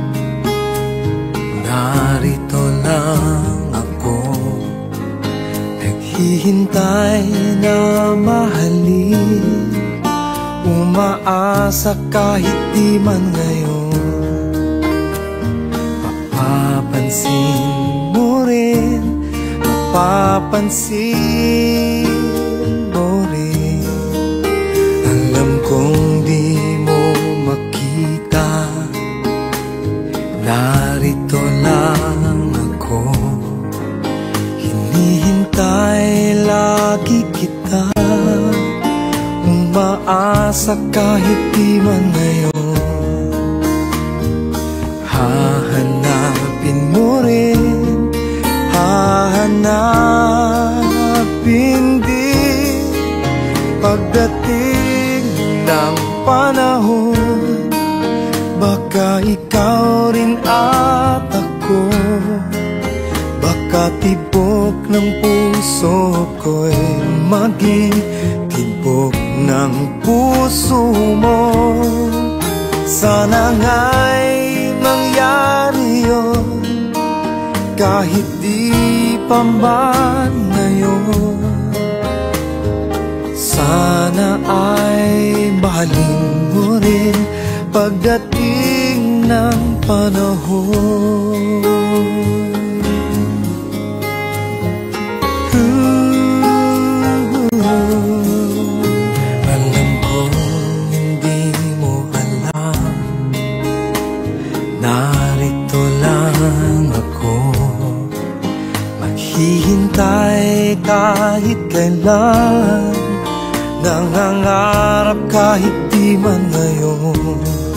narito lang ako, naghihintay na mahalin, umaasa kahit di man ngayon. Mapapansin mo rin, mapapansin mo rin, alam kong di mo makita, narito lang ako, hinihintay lagi kita, umaasa kahit di man ngayon. Hahanapin mo rin, hahanapin din, pagdating ng panahon, baka ikaw rin at ako, baka tibok ng puso ko'y maging tibok ng puso mo. Sana nga'y mangyari yun, kahit di pa man ngayon. Sana ay mahalin mo rin pagdating ng panahon. Alam kong hindi mo alam, narito lang ako, maghihintay kahit kailan, nangangarap kahit di man ngayon.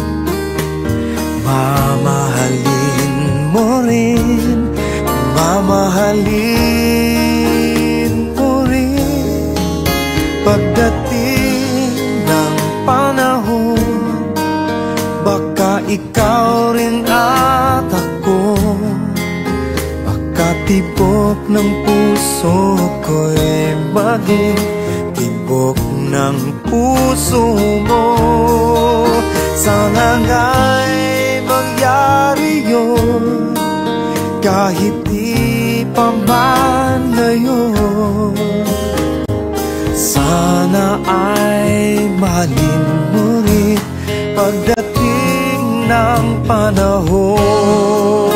Mamahalin mo rin, mamahalin mo rin, pagdating ng panahon, baka ikaw rin at ako, baka tibok ng puso ko'y maging tibok ng puso mo. Sana nga'y mangyari yun, kahit di pa man ngayon. Sana ay mahalin mo rin pagdating ng panahon.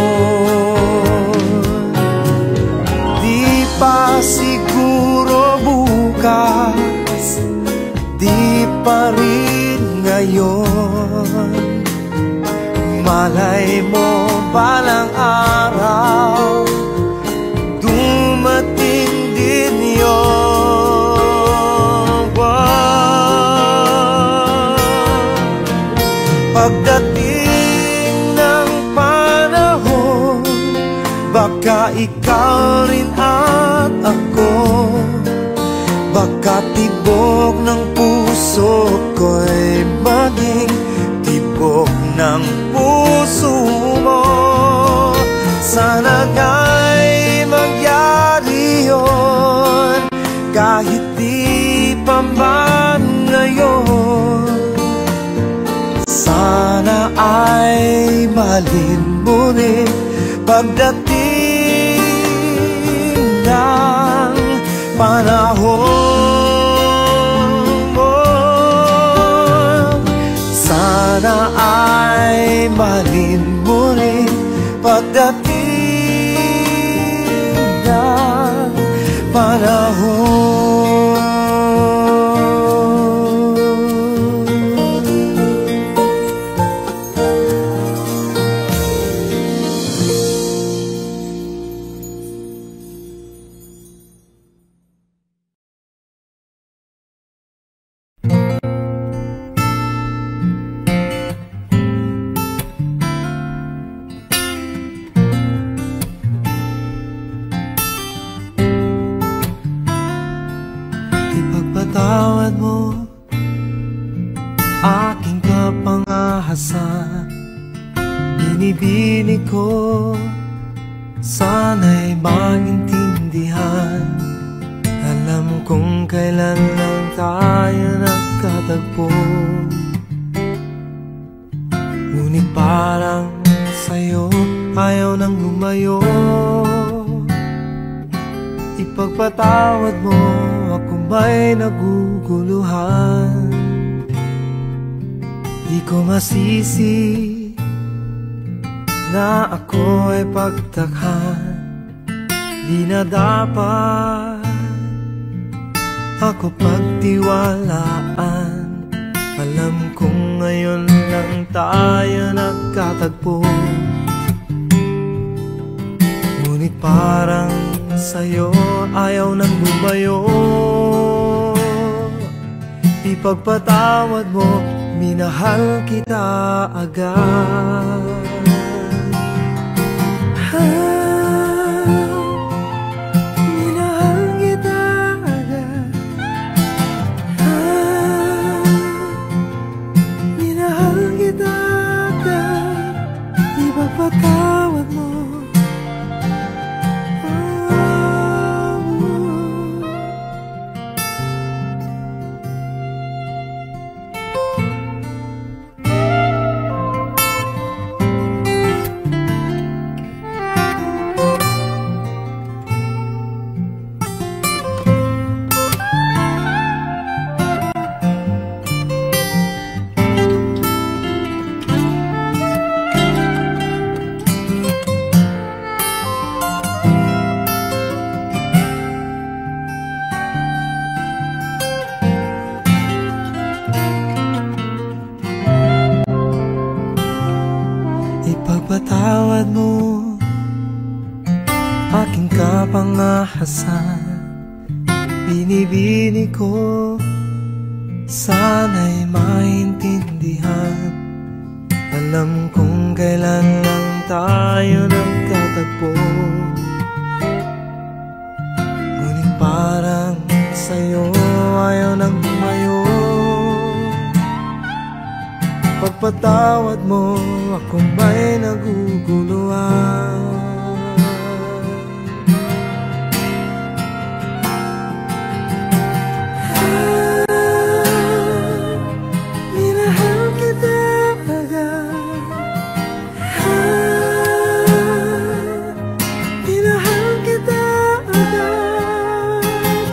Di pa siguro bukas, di pa rin ngayon, malay mo balang araw, dumating din yun. Pagdating ng panahon, baka ikaw rin at ako, baka tibok ng puso ko'y maging tibok ng puso mo. Sana nga'y mangyari yun, kahit di pa man ngayon. Sana ay mahalin mo rin pagdating ng panahon mo. Sana ay mahalin mo rin pagdating ng panahon. Ipagpatawad mo aking kapangahasan, binibini ko sana'y maintindihan. Alam kong kailan lang tayo nagkatagpo, ayaw nang lumayo. Ipagpatawad mo ako may naguguluhan. Di ko masisi na ako ay pagtakhan. Di na dapat ako pagtiwalaan. Alam kong ngayon lang tayo nagkatagpo. Ngunit parang sa'yo ayaw nang lumayo. Ipagpatawad mo, minahal kita agad. Minahal kita agad. Minahal kita agad. Ipagpatawad mo. Ipagpatawad mo aking kapangahasan. Binibini ko sana'y maintindihan. Alam kong kailan lang tayo nagkatagpo. Ngunit parang sa'yo ayaw nang lumayo. Pagpatawad mo akong may naguguluhan. Minahal kita agad. Minahal kita agad.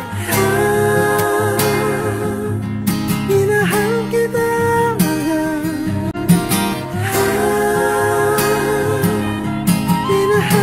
Minahal kita agad. Minahal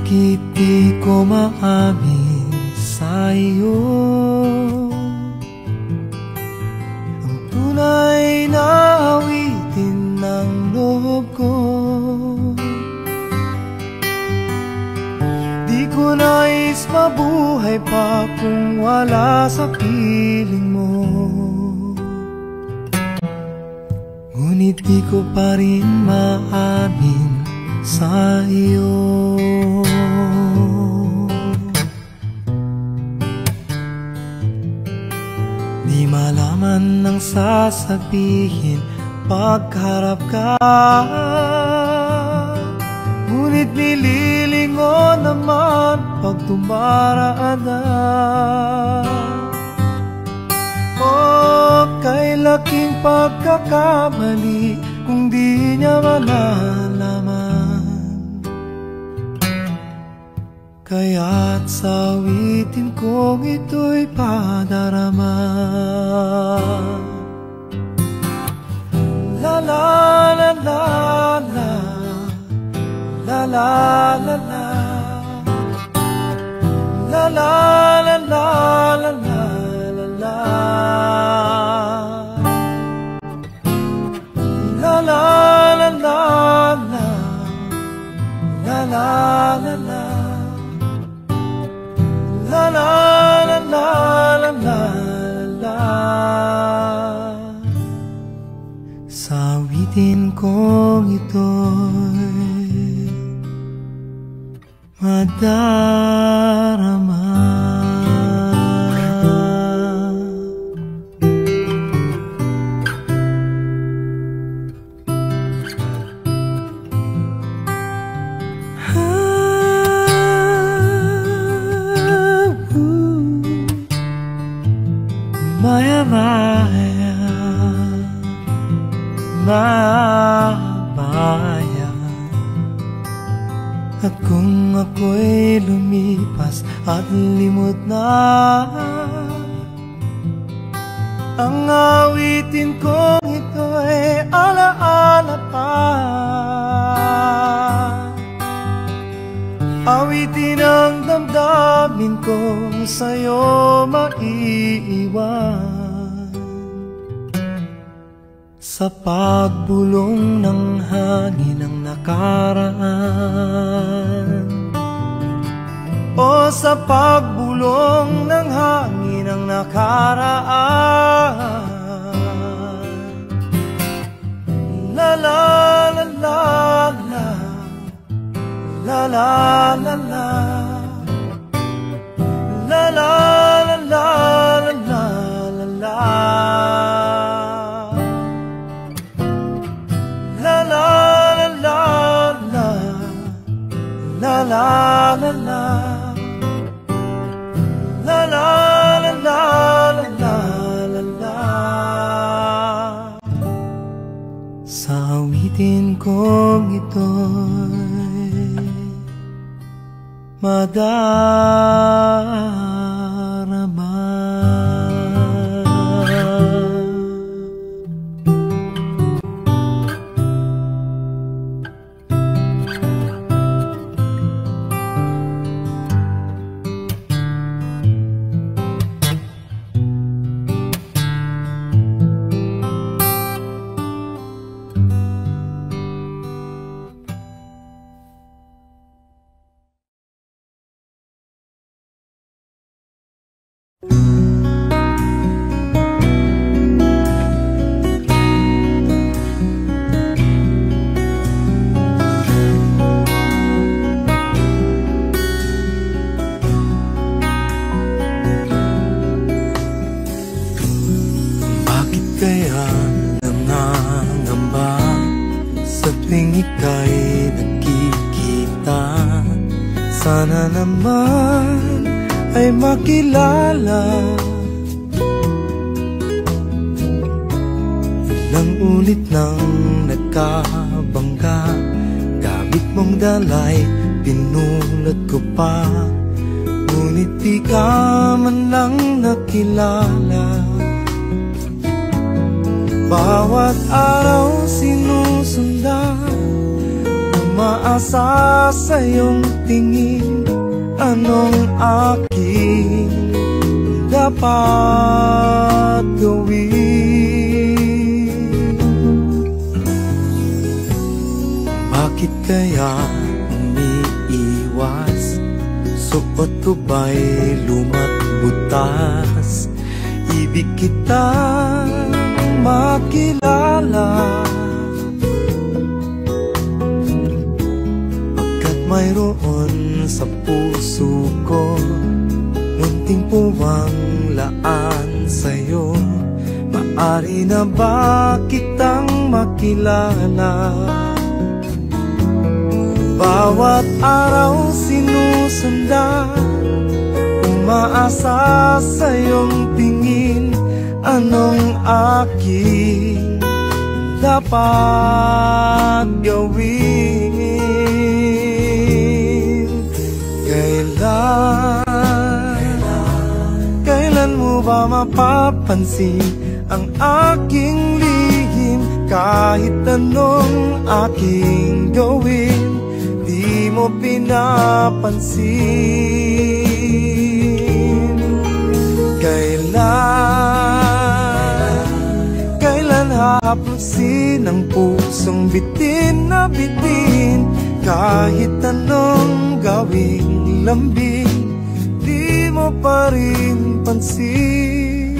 Bakit di ko maamin sa'yo ang tunay na awitin ng loob ko? Di ko nais mabuhay pa kung wala sa piling mo. Ngunit di ko pa rin maamin sa iyo. Di malaman ang sasabihin pagharap ka, ngunit nililingon naman pag tumaraan na. Oh, kay laking pagkakamali kung di niya malalaman. Kaya't sawitin kong ito'y padarama. La la la la la, la la la la, la la la la la la la la, la la la la la, la la la la. La la la la la la la. Sa awitin kong ito'y madarama. Maya, maya, maya. At kung ako'y lumipas at limot na, ang awitin kong ito'y alaala pa. Awitin ang damdamin ko sa'yo maiiwan. Sa pagbulong ng hangin ng nakaraan, o sa pagbulong ng hangin ng nakaraan. La la la la la, la la la la, la la la la la la la, la la la la la, la la la la, la la la la la la la. Sa awitin kong ito'y madarama. Kaya nangangamba sa tuwing ika'y nakikita. Sana naman ay makilala nang ulit nang nagkabangga. Gamit mong dalay, pinulot ko pa, ngunit di ka man lang nakilala. Bawat araw sinusundan, umaasa sa iyong tingin. Anong aking dapat gawin? Bakit kaya umiiwas? Suot ko ba'y lumat butas? Ibig kitang makilala, pagkat mayroon sa puso ko munting puwang laan sa'yo. Maari na ba kitang makilala? Bawat araw sinusundan, umaasa sa iyong tingin. Anong aking dapat gawin? Kailan, kailan mo ba mapapansin ang aking lihim? Kahit anong aking gawin, di mo pinapansin. Kailan, kailan hahaplusin ang pusong bitin na bitin? Kahit anong gawing lambing, di mo pa rin pansin.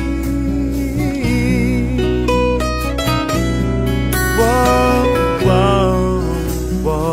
Wow, wow, wow.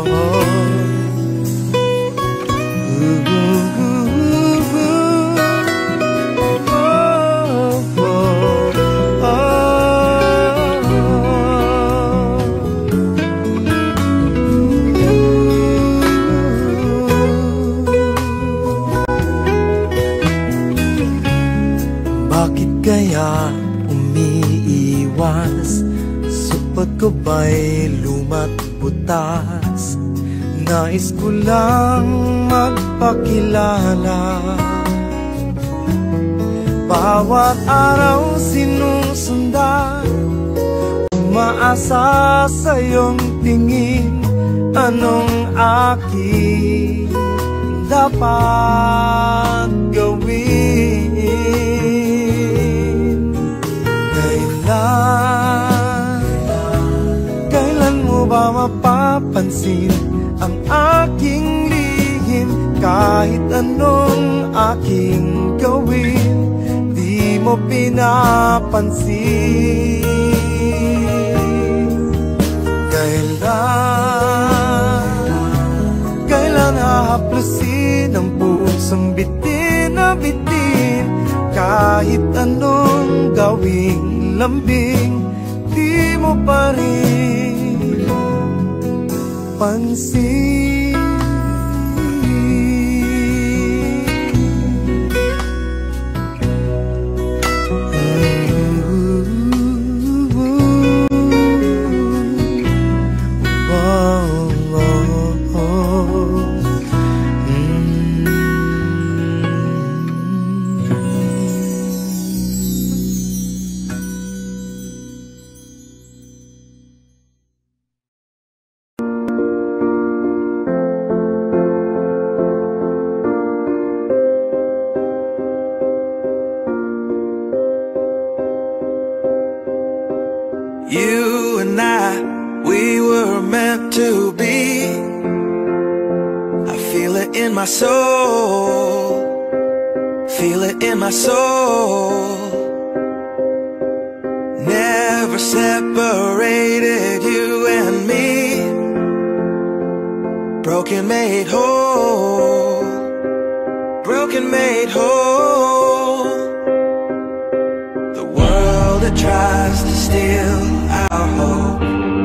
Kaya umiiwas? Suot ko ba'y lumat butas? Nais ko lang magpakilala. Bawat araw sinusundan, umaasa sa iyong tingin. Anong aking dapat gawin? Kailan, kailan mo ba mapapansin ang aking lihim? Kahit anong aking gawin, di mo pinapansin. Kailan, kailan hahaplusin ang pusong bitin na bitin? Kahit anong gawing lambing, di mo pa rin pansin. You and I, we were meant to be. I feel it in my soul, feel it in my soul. Never separated, you and me. Broken made whole, broken made whole. The world that tries to steal our hope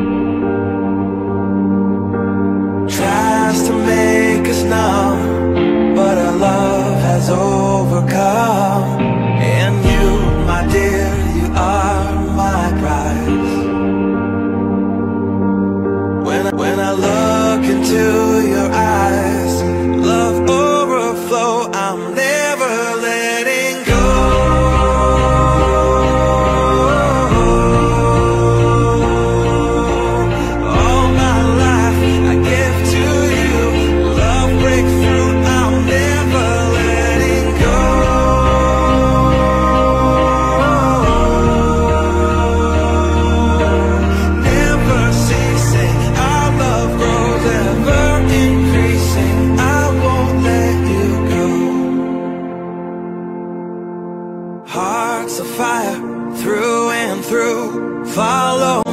tries to make us numb, but our love has overcome. And you, my dear, you are my prize. When, when I look into your eyes, love overflow, I'm never letting go.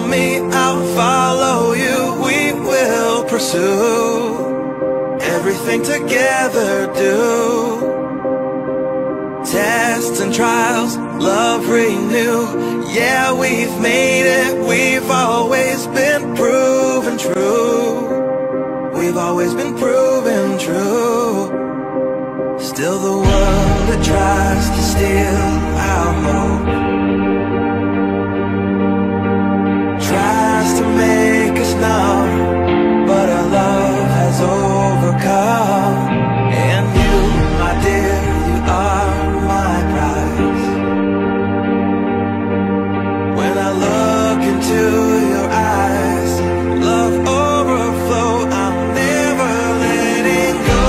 me, I'll follow you. We will pursue everything together, do tests and trials, love renew. Yeah, we've made it, we've always been proven true. We've always been proven true. Still the world that tries to steal our hope tries to make us numb, but our love has overcome. And you, my dear, you are my prize. When I look into your eyes, love overflow, I'm never letting go.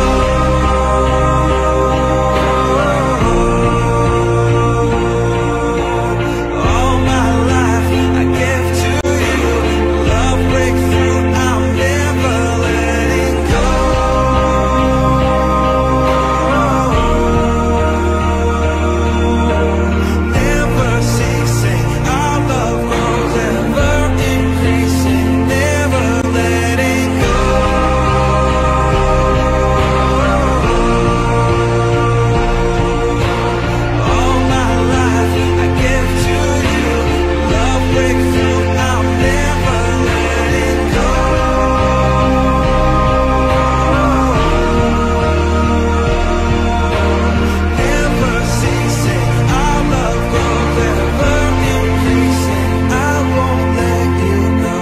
All my life I give to you, love breakthrough, I'm never letting go. Never ceasing, our love grows ever increasing, never letting go. All my life I give to you, love breakthrough, I'm never letting go. Never ceasing, our love grows ever increasing, I won't let you go.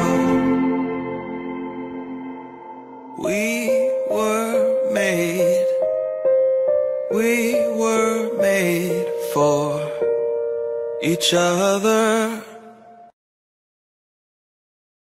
We were made, we were made for each other.